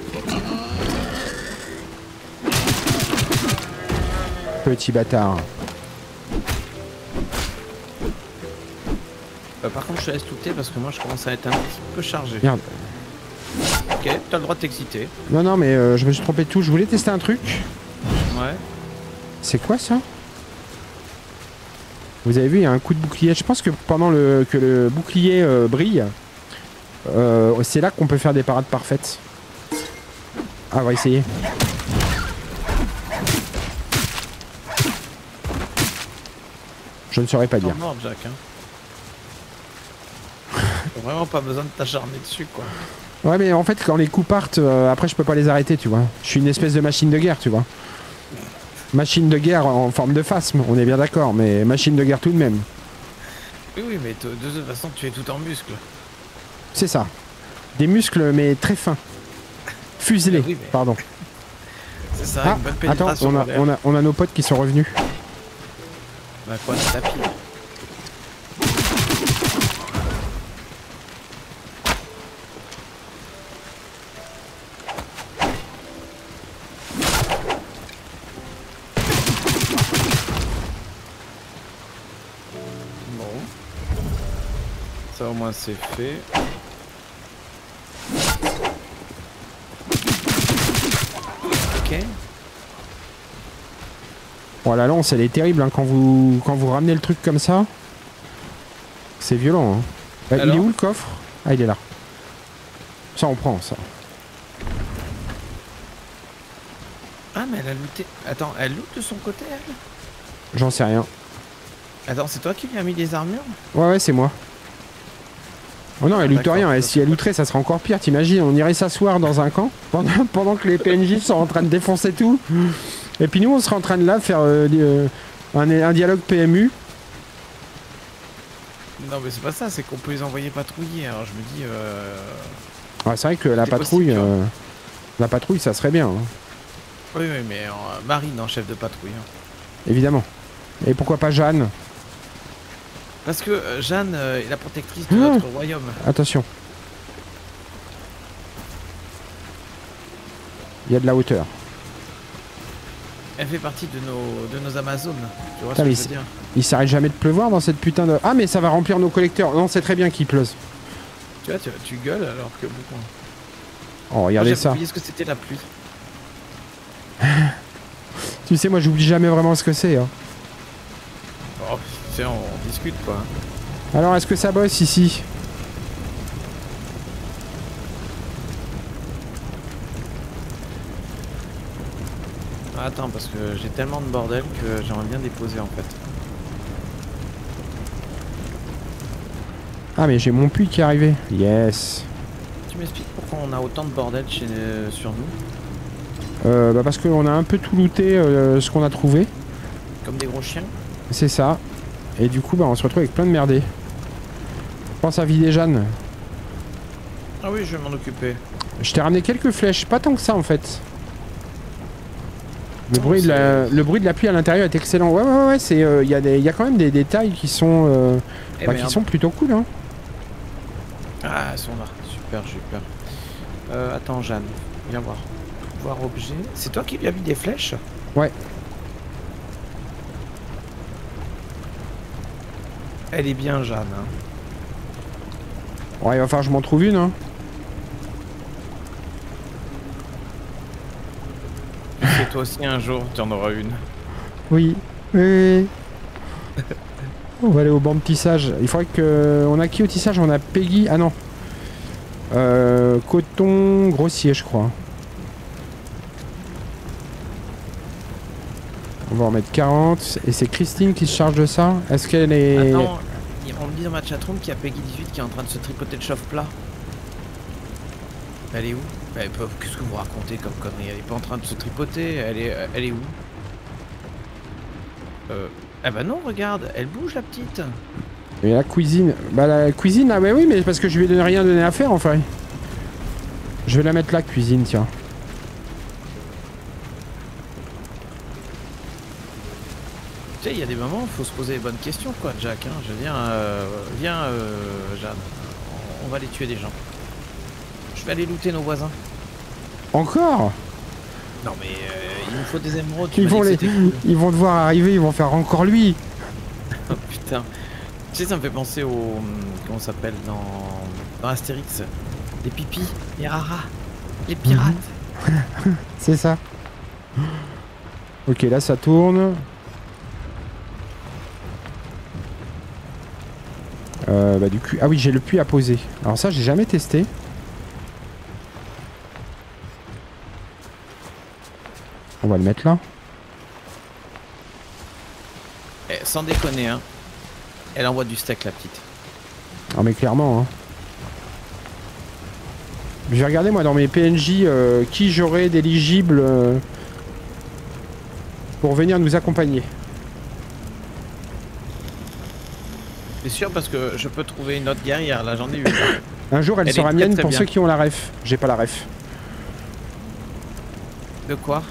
Petit bâtard. Par contre, je te laisse touter parce que moi je commence à être un petit peu chargé. Merde. Ok, t'as le droit de t'exciter. Non, non, mais je me suis trompé de tout. Je voulais tester un truc. Ouais. C'est quoi ça? Vous avez vu, il y a un coup de bouclier. Je pense que pendant que le bouclier brille, c'est là qu'on peut faire des parades parfaites. Ah, on va essayer. Je ne saurais pas dire. Mort, Jack, hein. T'as vraiment pas besoin de t'acharner dessus, quoi. Ouais, mais en fait, quand les coups partent, après, je peux pas les arrêter, tu vois. Je suis une espèce de machine de guerre, tu vois. Machine de guerre en forme de phasme, on est bien d'accord, mais machine de guerre tout de même. Oui, oui, mais de toute façon, tu es tout en muscle. C'est ça. Des muscles, mais très fins. Fuselés, oui, mais... pardon. C'est ça, Ah, une bonne pénétration. attends, on a nos potes qui sont revenus. Bah quoi, c'est tapis. Bon. Ça au moins c'est fait. Ok. Oh la lance, elle est terrible hein, quand vous ramenez le truc comme ça. C'est violent. Hein. Il est où le coffre? Ah, il est là. Ça, on prend ça. Ah, mais elle a looté. Attends, elle loot de son côté, elle? J'en sais rien. Attends, c'est toi qui lui as mis des armures? Ouais, c'est moi. Oh non, elle loot rien. Et si elle looterait, ça serait encore pire. T'imagines, on irait s'asseoir dans un camp pendant que les PNJ sont en train de défoncer tout. Et puis nous, on serait en train de là faire un dialogue PMU. Non, mais c'est pas ça, c'est qu'on peut les envoyer patrouiller. Alors je me dis. Ouais, c'est vrai que la patrouille, ça serait bien. Hein. Oui, oui, mais Marine en chef de patrouille. Hein. Évidemment. Et pourquoi pas Jeanne? Parce que Jeanne est la protectrice de notre royaume. Attention. Il y a de la hauteur. Elle fait partie de nos Amazones. Tu vois ce que je veux dire? Il s'arrête jamais de pleuvoir dans cette putain de... Ah, mais ça va remplir nos collecteurs. Non, c'est très bien qu'il pleuve. Tu vois, tu gueules alors que... Oh, regardez ça. J'ai oublié ce que c'était la pluie. Tu sais, moi, j'oublie jamais vraiment ce que c'est. Hein. Oh, tu sais, on discute, quoi. Alors, est-ce que ça bosse ici? Attends, parce que j'ai tellement de bordel que j'aimerais bien déposer, en fait. Ah, mais j'ai mon puits qui est arrivé. Yes. Tu m'expliques pourquoi pourquoi on a autant de bordel sur nous? Bah parce qu'on a un peu tout looté ce qu'on a trouvé. Comme des gros chiens? C'est ça. Et du coup, bah, on se retrouve avec plein de merdés. Pense à vider Jeanne. Ah oui, je vais m'en occuper. Je t'ai ramené quelques flèches, pas tant que ça en fait. Le bruit de la pluie à l'intérieur est excellent. Ouais, c'est il y a quand même des détails qui sont qui sont plutôt cool hein. Ah, elles sont là. Super, j'ai eu peur. Attends, Jeanne, viens voir. Voir objet. C'est toi qui lui as mis des flèches? Ouais. Elle est bien, Jeanne. Hein. Ouais, il va falloir que je m'en trouve une hein. Et toi aussi un jour tu en auras une. Oui. Oui. On va aller au banc de tissage. Il faudrait que... On a qui au tissage? On a Peggy. Ah non. Coton grossier je crois. On va en mettre 40. Et c'est Christine qui se charge de ça. Est-ce qu'elle est... Attends, on me dit dans ma chatroom qu'il y a Peggy 18 qui est en train de se tripoter le chauffe-plat. Elle est où? Qu'est-ce que vous racontez comme connerie? Elle est pas en train de se tripoter, elle est où? Ah bah non, regarde, elle bouge la petite. Et la cuisine. Bah la cuisine, ah bah oui, mais parce que je lui ai rien donné à faire enfin. Je vais la mettre là, cuisine, tiens. Tu sais, il y a des moments où il faut se poser les bonnes questions, quoi, Jack. Hein. Je veux dire, viens, Jeanne, on va aller tuer des gens. Je vais aller looter nos voisins. Encore? Non mais il nous faut des émeraudes. Ils vont devoir arriver, ils vont faire encore lui. Oh putain. Tu sais, ça me fait penser au... Comment ça s'appelle dans Astérix? Les pipis, les raras, les pirates. C'est ça. Ok, là ça tourne. Bah du coup... Ah oui, j'ai le puits à poser. Alors ça, j'ai jamais testé. On va le mettre là. Eh, sans déconner, hein. Elle envoie du steak, la petite. Ah mais clairement, hein. Je vais regarder moi dans mes PNJ qui j'aurais d'éligible pour venir nous accompagner. C'est sûr parce que je peux trouver une autre guerrière, là j'en ai une. Un jour elle sera mienne pour ceux qui ont la ref. J'ai pas la ref. De quoi?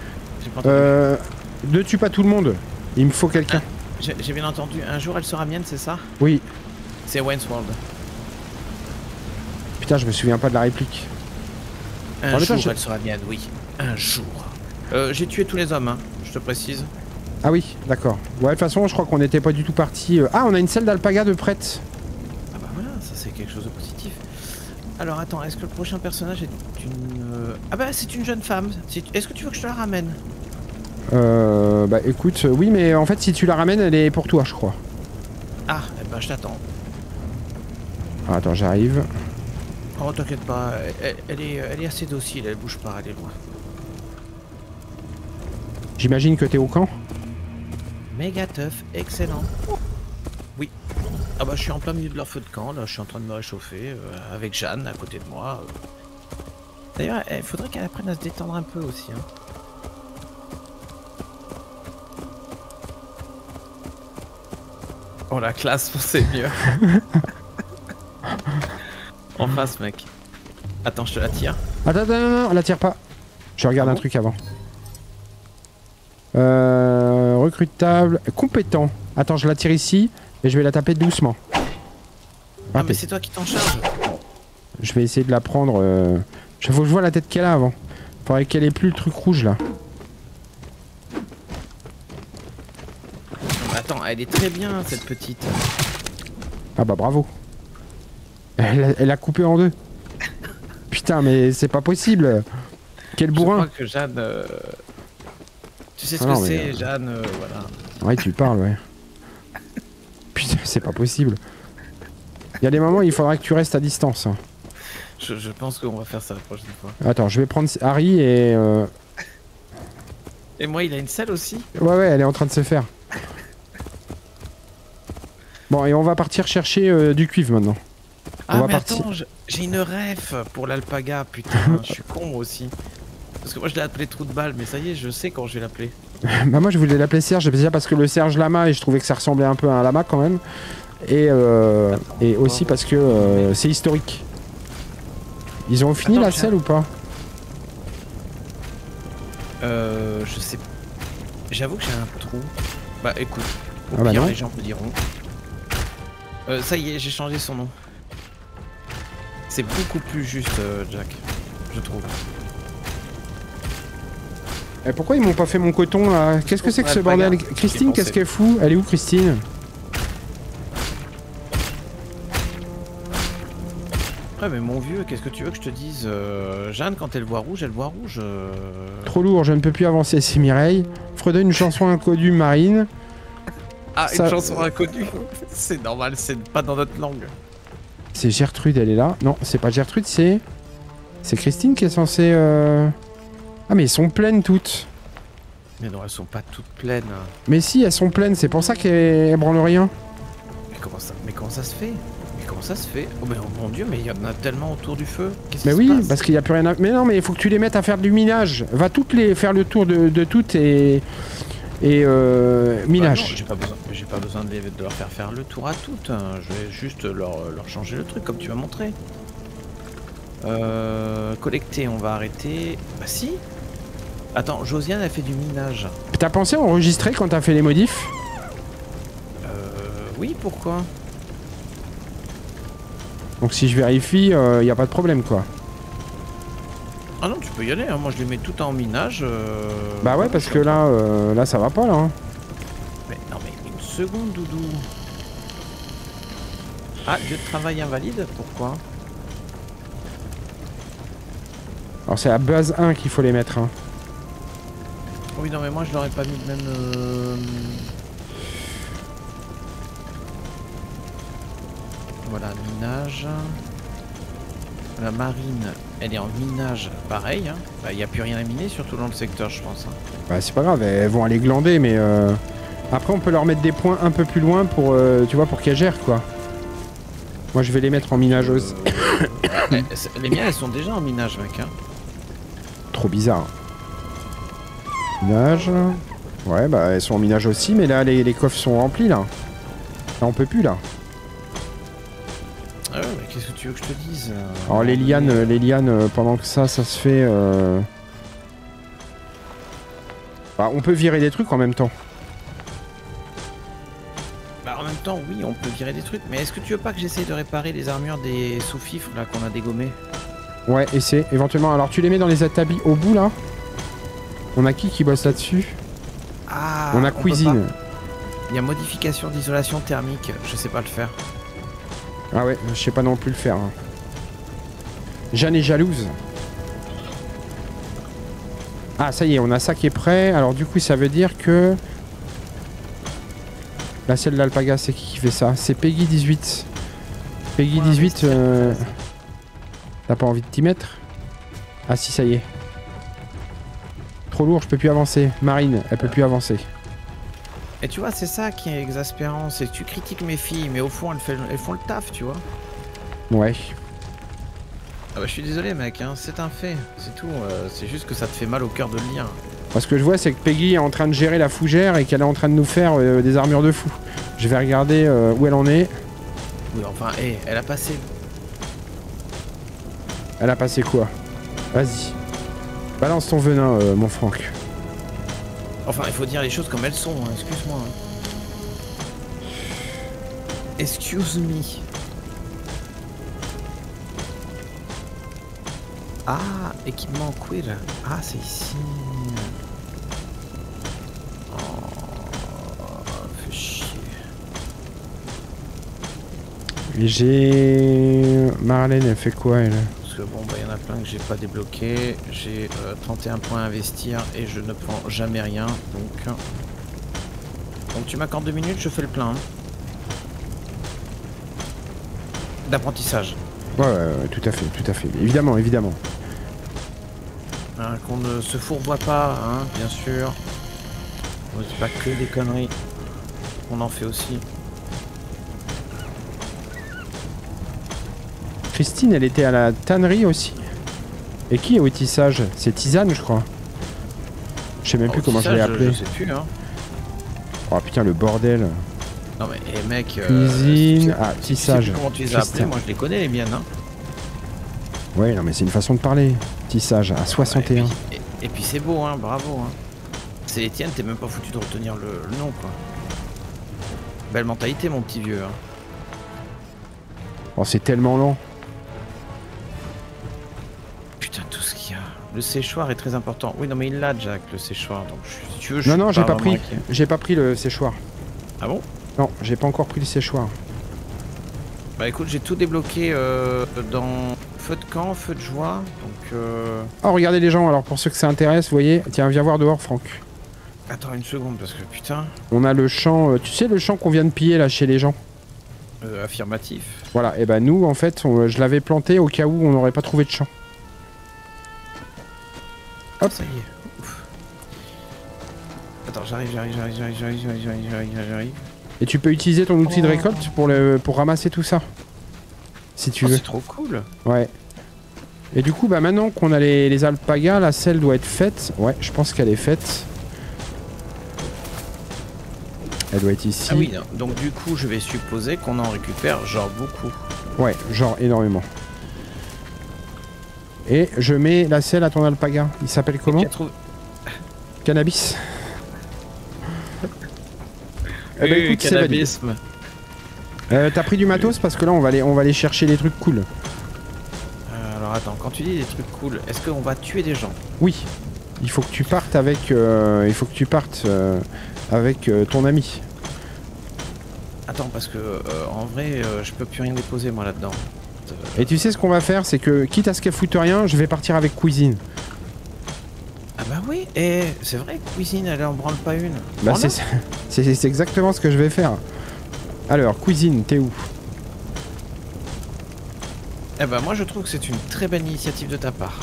Ne tue pas tout le monde. Il me faut quelqu'un. J'ai bien entendu. Un jour elle sera mienne, c'est ça? Oui. C'est Wayne's World. Putain, je me souviens pas de la réplique. Un jour elle sera mienne, oui. Un jour. J'ai tué tous les hommes, hein, je te précise. Ah oui, d'accord. Ouais, de toute façon, je crois qu'on n'était pas du tout parti. Ah, on a une selle d'alpaga de prête. Ah bah voilà, ça c'est quelque chose de positif. Alors attends, est-ce que le prochain personnage est une... Ah bah c'est une jeune femme. Est-ce que tu veux que je te la ramène? Bah écoute, oui, mais en fait, si tu la ramènes, elle est pour toi, je crois. Ah, eh ben je t'attends. Ah, attends, j'arrive. Oh, t'inquiète pas, elle est assez docile, elle bouge pas, elle est loin. J'imagine que t'es au camp? Méga tough, excellent. Oui. Ah bah je suis en plein milieu de leur feu de camp, là, je suis en train de me réchauffer, avec Jeanne à côté de moi. D'ailleurs, il faudrait qu'elle apprenne à se détendre un peu aussi, hein. Oh la classe, c'est mieux. En face, mec. Attends, je te la tire. Attends, non, la tire pas. Je regarde un truc avant. Recrutable. Compétent. Attends, je la tire ici et je vais la taper doucement. Ah, mais c'est toi qui t'en charge. Je vais essayer de la prendre. Faut que je vois la tête qu'elle a avant. Faudrait qu'elle ait plus le truc rouge là. Attends, elle est très bien cette petite. Ah bah bravo. Elle a coupé en deux. Putain, mais c'est pas possible. Quel bourrin. Je crois que Jeanne... Tu sais ce que c'est, Jeanne, voilà. Ouais, tu parles, ouais. Putain, c'est pas possible. Il y a des moments où il faudra que tu restes à distance. Je pense qu'on va faire ça la prochaine fois. Attends, je vais prendre Harry et... Et moi, il a une selle aussi? Ouais, elle est en train de se faire. Bon, et on va partir chercher du cuivre maintenant. Ah mais attends, j'ai une ref pour l'alpaga, putain, je suis con moi aussi. Parce que moi je l'ai appelé trou de balle, mais ça y est, je sais quand je vais l'appeler. Bah moi je voulais l'appeler Serge, déjà parce que le Serge Lama, et je trouvais que ça ressemblait un peu à un lama quand même. Et aussi parce que c'est historique. Ils ont fini la selle ou pas? Je sais. J'avoue que j'ai un trou. Bah écoute, au bah pire non. les gens me diront. Ça y est, j'ai changé son nom. C'est beaucoup plus juste, Jack, je trouve. Et pourquoi ils m'ont pas fait mon coton là? Qu'est-ce que c'est que ce bordel? Christine, qu'est-ce qu'elle fout? Elle est où Christine? Ouais mais mon vieux, qu'est-ce que tu veux que je te dise? Jeanne quand elle voit rouge, elle voit rouge. Trop lourd, je ne peux plus avancer, c'est Mireille. Fredonne une chanson inconnue Marine. Ah, ça... une chanson inconnue. C'est normal, c'est pas dans notre langue. C'est Gertrude, elle est là. Non, c'est pas Gertrude, c'est... C'est Christine qui est censée... Ah mais elles sont pleines toutes. Mais non, elles sont pas toutes pleines. Mais si, elles sont pleines, c'est pour ça qu'elles branlent rien. Mais comment ça se fait? Comment ça se fait? Oh mais oh mon dieu, mais il y en a tellement autour du feu. Mais oui, parce qu'il n'y a plus rien à... Mais non, mais il faut que tu les mettes à faire du minage. Va toutes les faire le tour de toutes et minage. Bah j'ai pas besoin de leur faire le tour à toutes. Hein. Je vais juste leur changer le truc comme tu m'as montré. Collecter, on va arrêter. Bah si. Attends, Josiane a fait du minage. T'as pensé à enregistrer quand t'as fait les modifs? Oui, pourquoi? Donc si je vérifie, y a pas de problème quoi. Ah non, tu peux y aller, hein. Moi je les mets tout en minage. Bah ouais, parce que là, là ça va pas là. Hein. Mais non mais une seconde, Doudou. Ah, lieu de travail invalide, pourquoi? Alors c'est à base 1 qu'il faut les mettre. Hein. Oui non mais moi je l'aurais pas mis de même... Voilà, minage. La marine, elle est en minage, pareil. Hein. Bah, y a plus rien à miner, surtout dans le secteur, je pense. Hein. Bah c'est pas grave, elles vont aller glander, mais après on peut leur mettre des points un peu plus loin pour, tu vois, pour qu'elles gèrent quoi. Moi je vais les mettre en minage aussi. Les miennes, elles sont déjà en minage, mec. Hein. Trop bizarre. Minage. Ouais, bah elles sont en minage aussi, mais là les coffres sont remplis là. Là on peut plus là. Ah ouais, mais qu'est-ce que tu veux que je te dise? Alors les lianes, pendant que ça se fait... Bah, on peut virer des trucs en même temps. Bah en même temps, oui, on peut virer des trucs. Mais est-ce que tu veux pas que j'essaye de réparer les armures des sous-fifres là qu'on a dégommées? Ouais, essaie, éventuellement. Alors tu les mets dans les atabis au bout là. On a qui bosse là-dessus? Ah, on a cuisine. Il y a modification d'isolation thermique, je sais pas le faire. Ah ouais, je sais pas non plus le faire. Hein. Jeanne est jalouse. Ah ça y est, on a ça qui est prêt. Alors du coup ça veut dire que... La selle d'alpaga, c'est qui fait ça? C'est Peggy 18. Peggy 18, t'as pas envie de t'y mettre? Ah si, ça y est. Trop lourd, je peux plus avancer. Marine, elle peut plus avancer. Et tu vois, c'est ça qui est exaspérant, c'est que tu critiques mes filles, mais au fond, elles font le taf, tu vois. Ouais. Ah bah je suis désolé mec, hein, c'est un fait, c'est tout, c'est juste que ça te fait mal au cœur de le lire. Ce que je vois, c'est que Peggy est en train de gérer la fougère et qu'elle est en train de nous faire des armures de fou. Je vais regarder où elle en est. Oui, enfin, elle a passé. Elle a passé quoi? Vas-y. Balance ton venin, mon Franck. Enfin, il faut dire les choses comme elles sont, hein, excuse-moi. Hein. Excuse me. Ah, équipement queer. Ah, c'est ici. Fais chier. J'ai... Marlène, elle fait quoi, elle? Parce que bon, bah, y en a plein que j'ai pas débloqué. J'ai 31 points à investir et je ne prends jamais rien. Donc tu m'accordes 2 minutes, je fais le plein. Hein. D'apprentissage. Ouais, tout à fait, évidemment, évidemment. Hein, qu'on ne se fourvoie pas, hein, bien sûr. C'est pas que des conneries. On en fait aussi. Christine, elle était à la tannerie aussi. Et qui est au tissage? C'est Tisane, je crois. Je sais même plus comment je l'ai appelé. Je sais plus, hein. Oh putain, le bordel. Non mais, mec... Cuisine... tissage. Je sais plus comment tu les as appelés, moi je les connais les miennes, hein. Ouais, non mais c'est une façon de parler. Tissage, à 61. Ouais, et puis c'est beau, hein, bravo, hein. C'est les tiennes, t'es même pas foutu de retenir le nom, quoi. Belle mentalité, mon petit vieux, hein. Oh, c'est tellement lent. Putain, tout ce qu'il y a. Le séchoir est très important. Oui, non mais il l'a, Jack, le séchoir. Donc si tu veux, je Non, suis j'ai pas pris. inquiet. J'ai pas pris le séchoir. Ah bon? Non, j'ai pas encore pris le séchoir. Bah écoute, j'ai tout débloqué dans feu de camp, feu de joie. Donc Oh, regardez les gens, alors pour ceux que ça intéresse, vous voyez. Tiens, viens voir dehors, Franck. Attends une seconde, parce que putain... On a le champ, tu sais le champ qu'on vient de piller là chez les gens. Affirmatif. Voilà, et bah nous en fait, je l'avais planté au cas où on n'aurait pas trouvé de champ. Hop. Ça y est. Ouf. Attends, j'arrive. Et tu peux utiliser ton outil de récolte pour ramasser tout ça. Si tu veux. C'est trop cool. Ouais. Et du coup, bah maintenant qu'on a les alpagas, la selle doit être faite. Ouais, je pense qu'elle est faite. Elle doit être ici. Ah oui, donc du coup, je vais supposer qu'on en récupère genre beaucoup. Ouais, genre énormément. Et je mets la selle à ton alpaga. Il s'appelle comment? Cannabis. Eh ben, écoute, c'est valide. T'as pris du matos parce que là on va aller chercher des trucs cool. Alors attends, quand tu dis des trucs cool, est-ce qu'on va tuer des gens? Oui. Il faut que tu partes avec ton ami. Attends, parce que en vrai, je peux plus rien déposer moi là-dedans. Et tu sais ce qu'on va faire, c'est que quitte à ce qu'elle foute rien, je vais partir avec Cuisine. Ah bah oui, et c'est vrai, Cuisine, elle en branle pas une. Bah c'est exactement ce que je vais faire. Alors, Cuisine, t'es où? Eh bah moi je trouve que c'est une très belle initiative de ta part.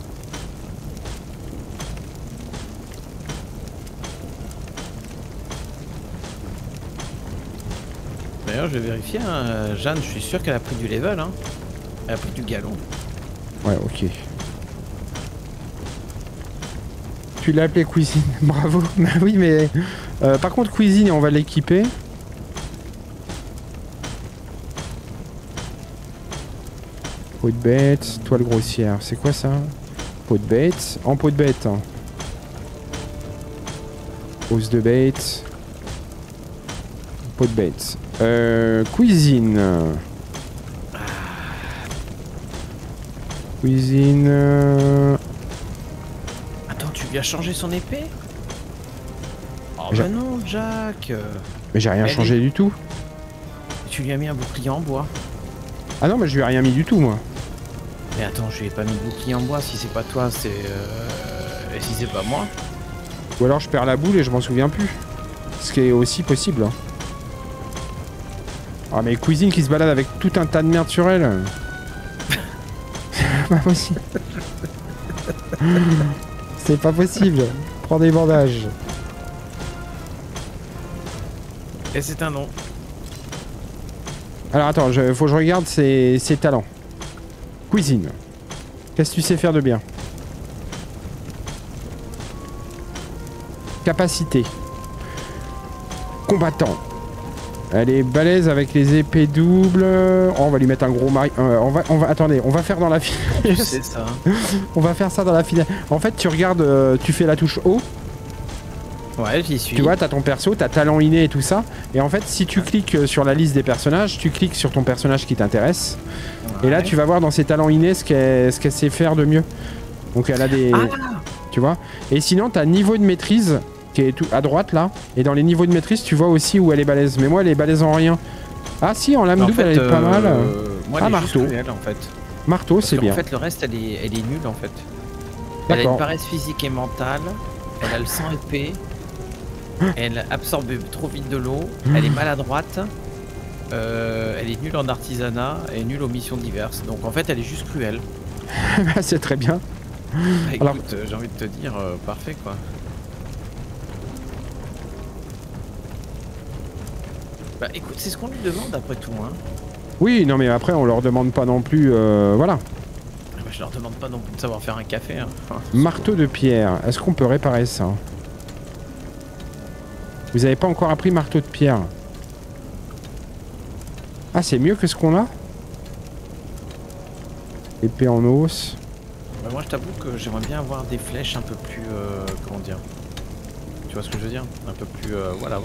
D'ailleurs, je vais vérifier, hein. Jeanne, je suis sûr qu'elle a pris du level, hein. Elle a pris du galon. Ouais, ok. Tu l'as appelé Cuisine, bravo. Bah oui, mais... par contre, Cuisine, on va l'équiper. Peau de bête, toile grossière. C'est quoi ça? Peau de bête. En peau de bête. Hein. Hausse de bête. Peau de bête. Cuisine. Cuisine. Attends, tu lui as changé son épée? Oh bah non, Jack. Mais j'ai rien changé du tout. Tu lui as mis un bouclier en bois. Ah non, mais je lui ai rien mis du tout, moi. Mais attends, je lui ai pas mis de bouclier en bois. Si c'est pas toi, c'est... Et si c'est pas moi? Ou alors je perds la boule et je m'en souviens plus. Ce qui est aussi possible. Hein. Ah mais Cuisine qui se balade avec tout un tas de merde sur elle. C'est pas possible. C'est pas possible. Prends des bandages. Et c'est un nom. Alors attends, faut que je regarde ses talents. Cuisine. Qu'est-ce que tu sais faire de bien? Capacité. Combattant. Elle est balèze avec les épées doubles. Oh, on va lui mettre un gros mari. Attendez, on va faire dans la finale. C'est ça. On va faire ça dans la finale. En fait, tu regardes, tu fais la touche haut. Ouais, j'y suis. Tu vois, t'as ton perso, t'as talent inné et tout ça. Et en fait, si tu cliques sur la liste des personnages, tu cliques sur ton personnage qui t'intéresse. Ouais. Et là, tu vas voir dans ses talents innés ce qu'elle sait faire de mieux. Donc, elle a des... Tu vois. Et sinon, t'as niveau de maîtrise qui est tout à droite là. Et dans les niveaux de maîtrise, tu vois aussi où elle est balèze. Mais moi, elle est balèze en rien. Ah si, en lame double, elle est pas mal. Moi, ah, marteau. Elle, en fait. Marteau, c'est bien. En fait, le reste, elle est nulle en fait. Elle a une paresse physique et mentale. Elle a le sang épais. Elle absorbe trop vite de l'eau. Elle est maladroite. Elle est nulle en artisanat et nulle aux missions diverses. Donc en fait, elle est juste cruelle. C'est très bien. Bah, écoute, alors... j'ai envie de te dire, parfait quoi. Bah écoute, c'est ce qu'on lui demande après tout, hein. Oui, non mais après on leur demande pas non plus... voilà. Je leur demande pas non plus de savoir faire un café. Hein. Enfin, Marteau de pierre. Est-ce qu'on peut réparer ça? Vous avez pas encore appris marteau de pierre? Ah, c'est mieux que ce qu'on a? Épée en os. Bah, moi je t'avoue que j'aimerais bien avoir des flèches un peu plus... comment dire? Tu vois ce que je veux dire? Un peu plus... voilà.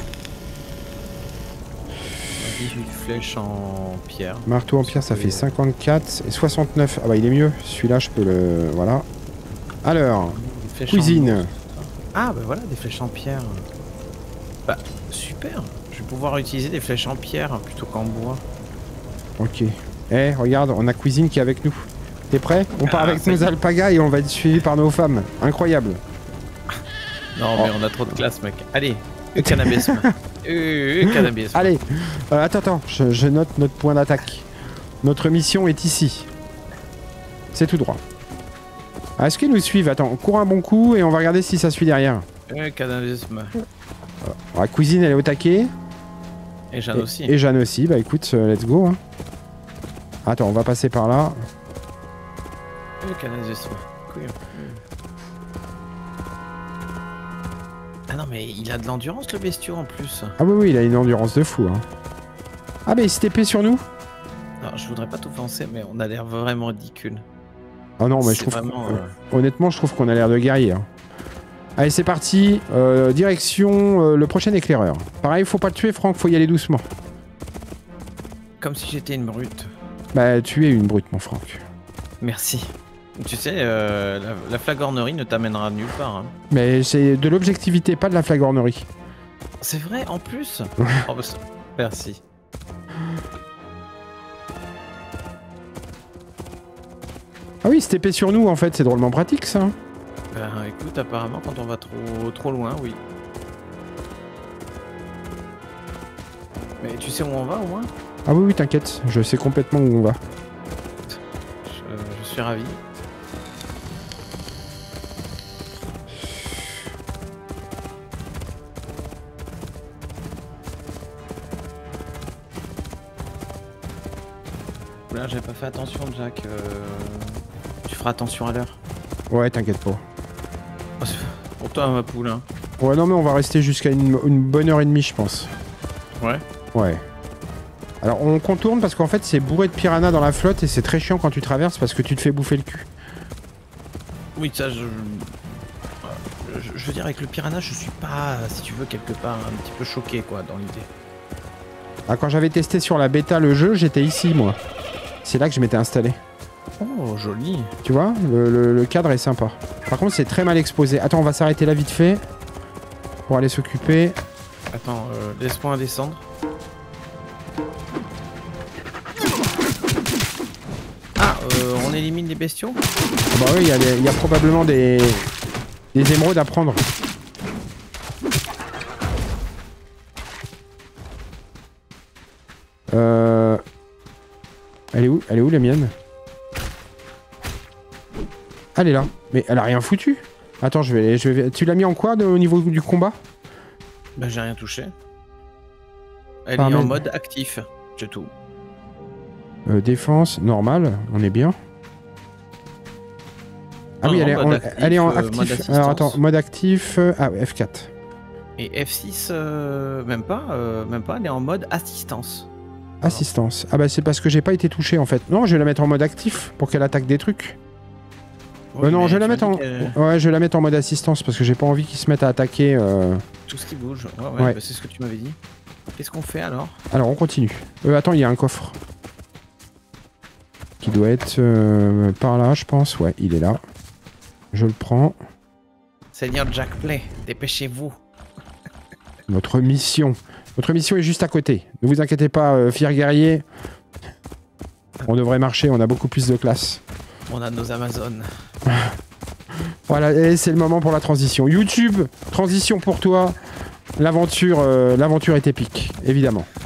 18 flèches en pierre. Marteau en pierre, ça fait 54 et 69. Ah bah il est mieux. Celui-là, je peux le... Voilà. Alors, cuisine. Ah bah voilà, des flèches en pierre. Bah super. Je vais pouvoir utiliser des flèches en pierre plutôt qu'en bois. Ok. Eh, regarde, on a cuisine qui est avec nous. T'es prêt? On part avec nos alpagas et on va être suivi par nos femmes. Incroyable. Non mais on a trop de classe, mec. Allez, cannabis. Cannabis. Allez, attends, je note notre point d'attaque. Notre mission est ici. C'est tout droit. Ah, est-ce qu'ils nous suivent? Attends, on court un bon coup et on va regarder si ça suit derrière. Cannabis. La cuisine, elle est au taquet. Et Jeanne aussi. Et Jeanne aussi, bah écoute, let's go. Hein. Attends, on va passer par là. Cannabis. Ah non mais il a de l'endurance le bestiau en plus. Ah oui, il a une endurance de fou. Hein. Ah mais il s'est épée sur nous? Alors je voudrais pas t'offenser mais on a l'air vraiment ridicule. Ah non mais je trouve vraiment, honnêtement je trouve qu'on a l'air de guerrier. Hein. Allez c'est parti, direction le prochain éclaireur. Pareil, faut pas le tuer Franck, faut y aller doucement. Comme si j'étais une brute. Bah tu es une brute mon Franck. Merci. Tu sais, la flagornerie ne t'amènera nulle part. Hein. Mais c'est de l'objectivité, pas de la flagornerie. C'est vrai, en plus. Oh, bah, merci. Ah oui, cette épée sur nous, en fait, c'est drôlement pratique, ça. Ben, écoute, apparemment, quand on va trop loin, oui. Mais tu sais où on va, au moins? Ah oui, t'inquiète, je sais complètement où on va. Je suis ravi. Là, j'avais pas fait attention, Jack. Tu feras attention à l'heure. Ouais, t'inquiète pas. Pour toi, ma poule. Hein. Ouais, non, mais on va rester jusqu'à une bonne heure et demie, je pense. Ouais. Ouais. Alors, on contourne parce qu'en fait, c'est bourré de piranhas dans la flotte et c'est très chiant quand tu traverses parce que tu te fais bouffer le cul. Oui, ça, je veux dire, avec le piranha, je suis pas, si tu veux, quelque part, un petit peu choqué, quoi, dans l'idée. Ah, quand j'avais testé sur la bêta le jeu, j'étais ici, moi. C'est là que je m'étais installé. Oh, joli. Tu vois, le cadre est sympa. Par contre, c'est très mal exposé. Attends, on va s'arrêter là vite fait. Pour aller s'occuper. Attends, laisse-moi descendre. Ah, on élimine les bestiaux? Bah oui, il y a probablement des émeraudes à prendre. Elle est où la mienne? Elle est là. Mais elle a rien foutu. Attends, je vais... Tu l'as mis en quoi au niveau du combat? Bah j'ai rien touché. Elle est en mode actif, c'est tout. Défense, normal, on est bien. Ah oui, elle est en actif. Alors attends, mode actif... Ah ouais, F4. Et F6, même pas, elle est en mode assistance. Assistance. Ah bah c'est parce que j'ai pas été touché en fait. Non, je vais la mettre en mode actif pour qu'elle attaque des trucs. Oui, non, je vais la mettre en... Ouais, je vais la mettre en mode assistance parce que j'ai pas envie qu'ils se mettent à attaquer... Tout ce qui bouge. Ouais. Bah, c'est ce que tu m'avais dit. Qu'est-ce qu'on fait alors? Alors, on continue. Attends, il y a un coffre. Qui doit être par là, je pense. Ouais, il est là. Je le prends. Seigneur Jack Play, dépêchez-vous. Notre mission est juste à côté. Ne vous inquiétez pas, fiers guerriers. On devrait marcher, on a beaucoup plus de classe. On a nos Amazones. Voilà, et c'est le moment pour la transition. YouTube, transition pour toi. L'aventure est épique, évidemment.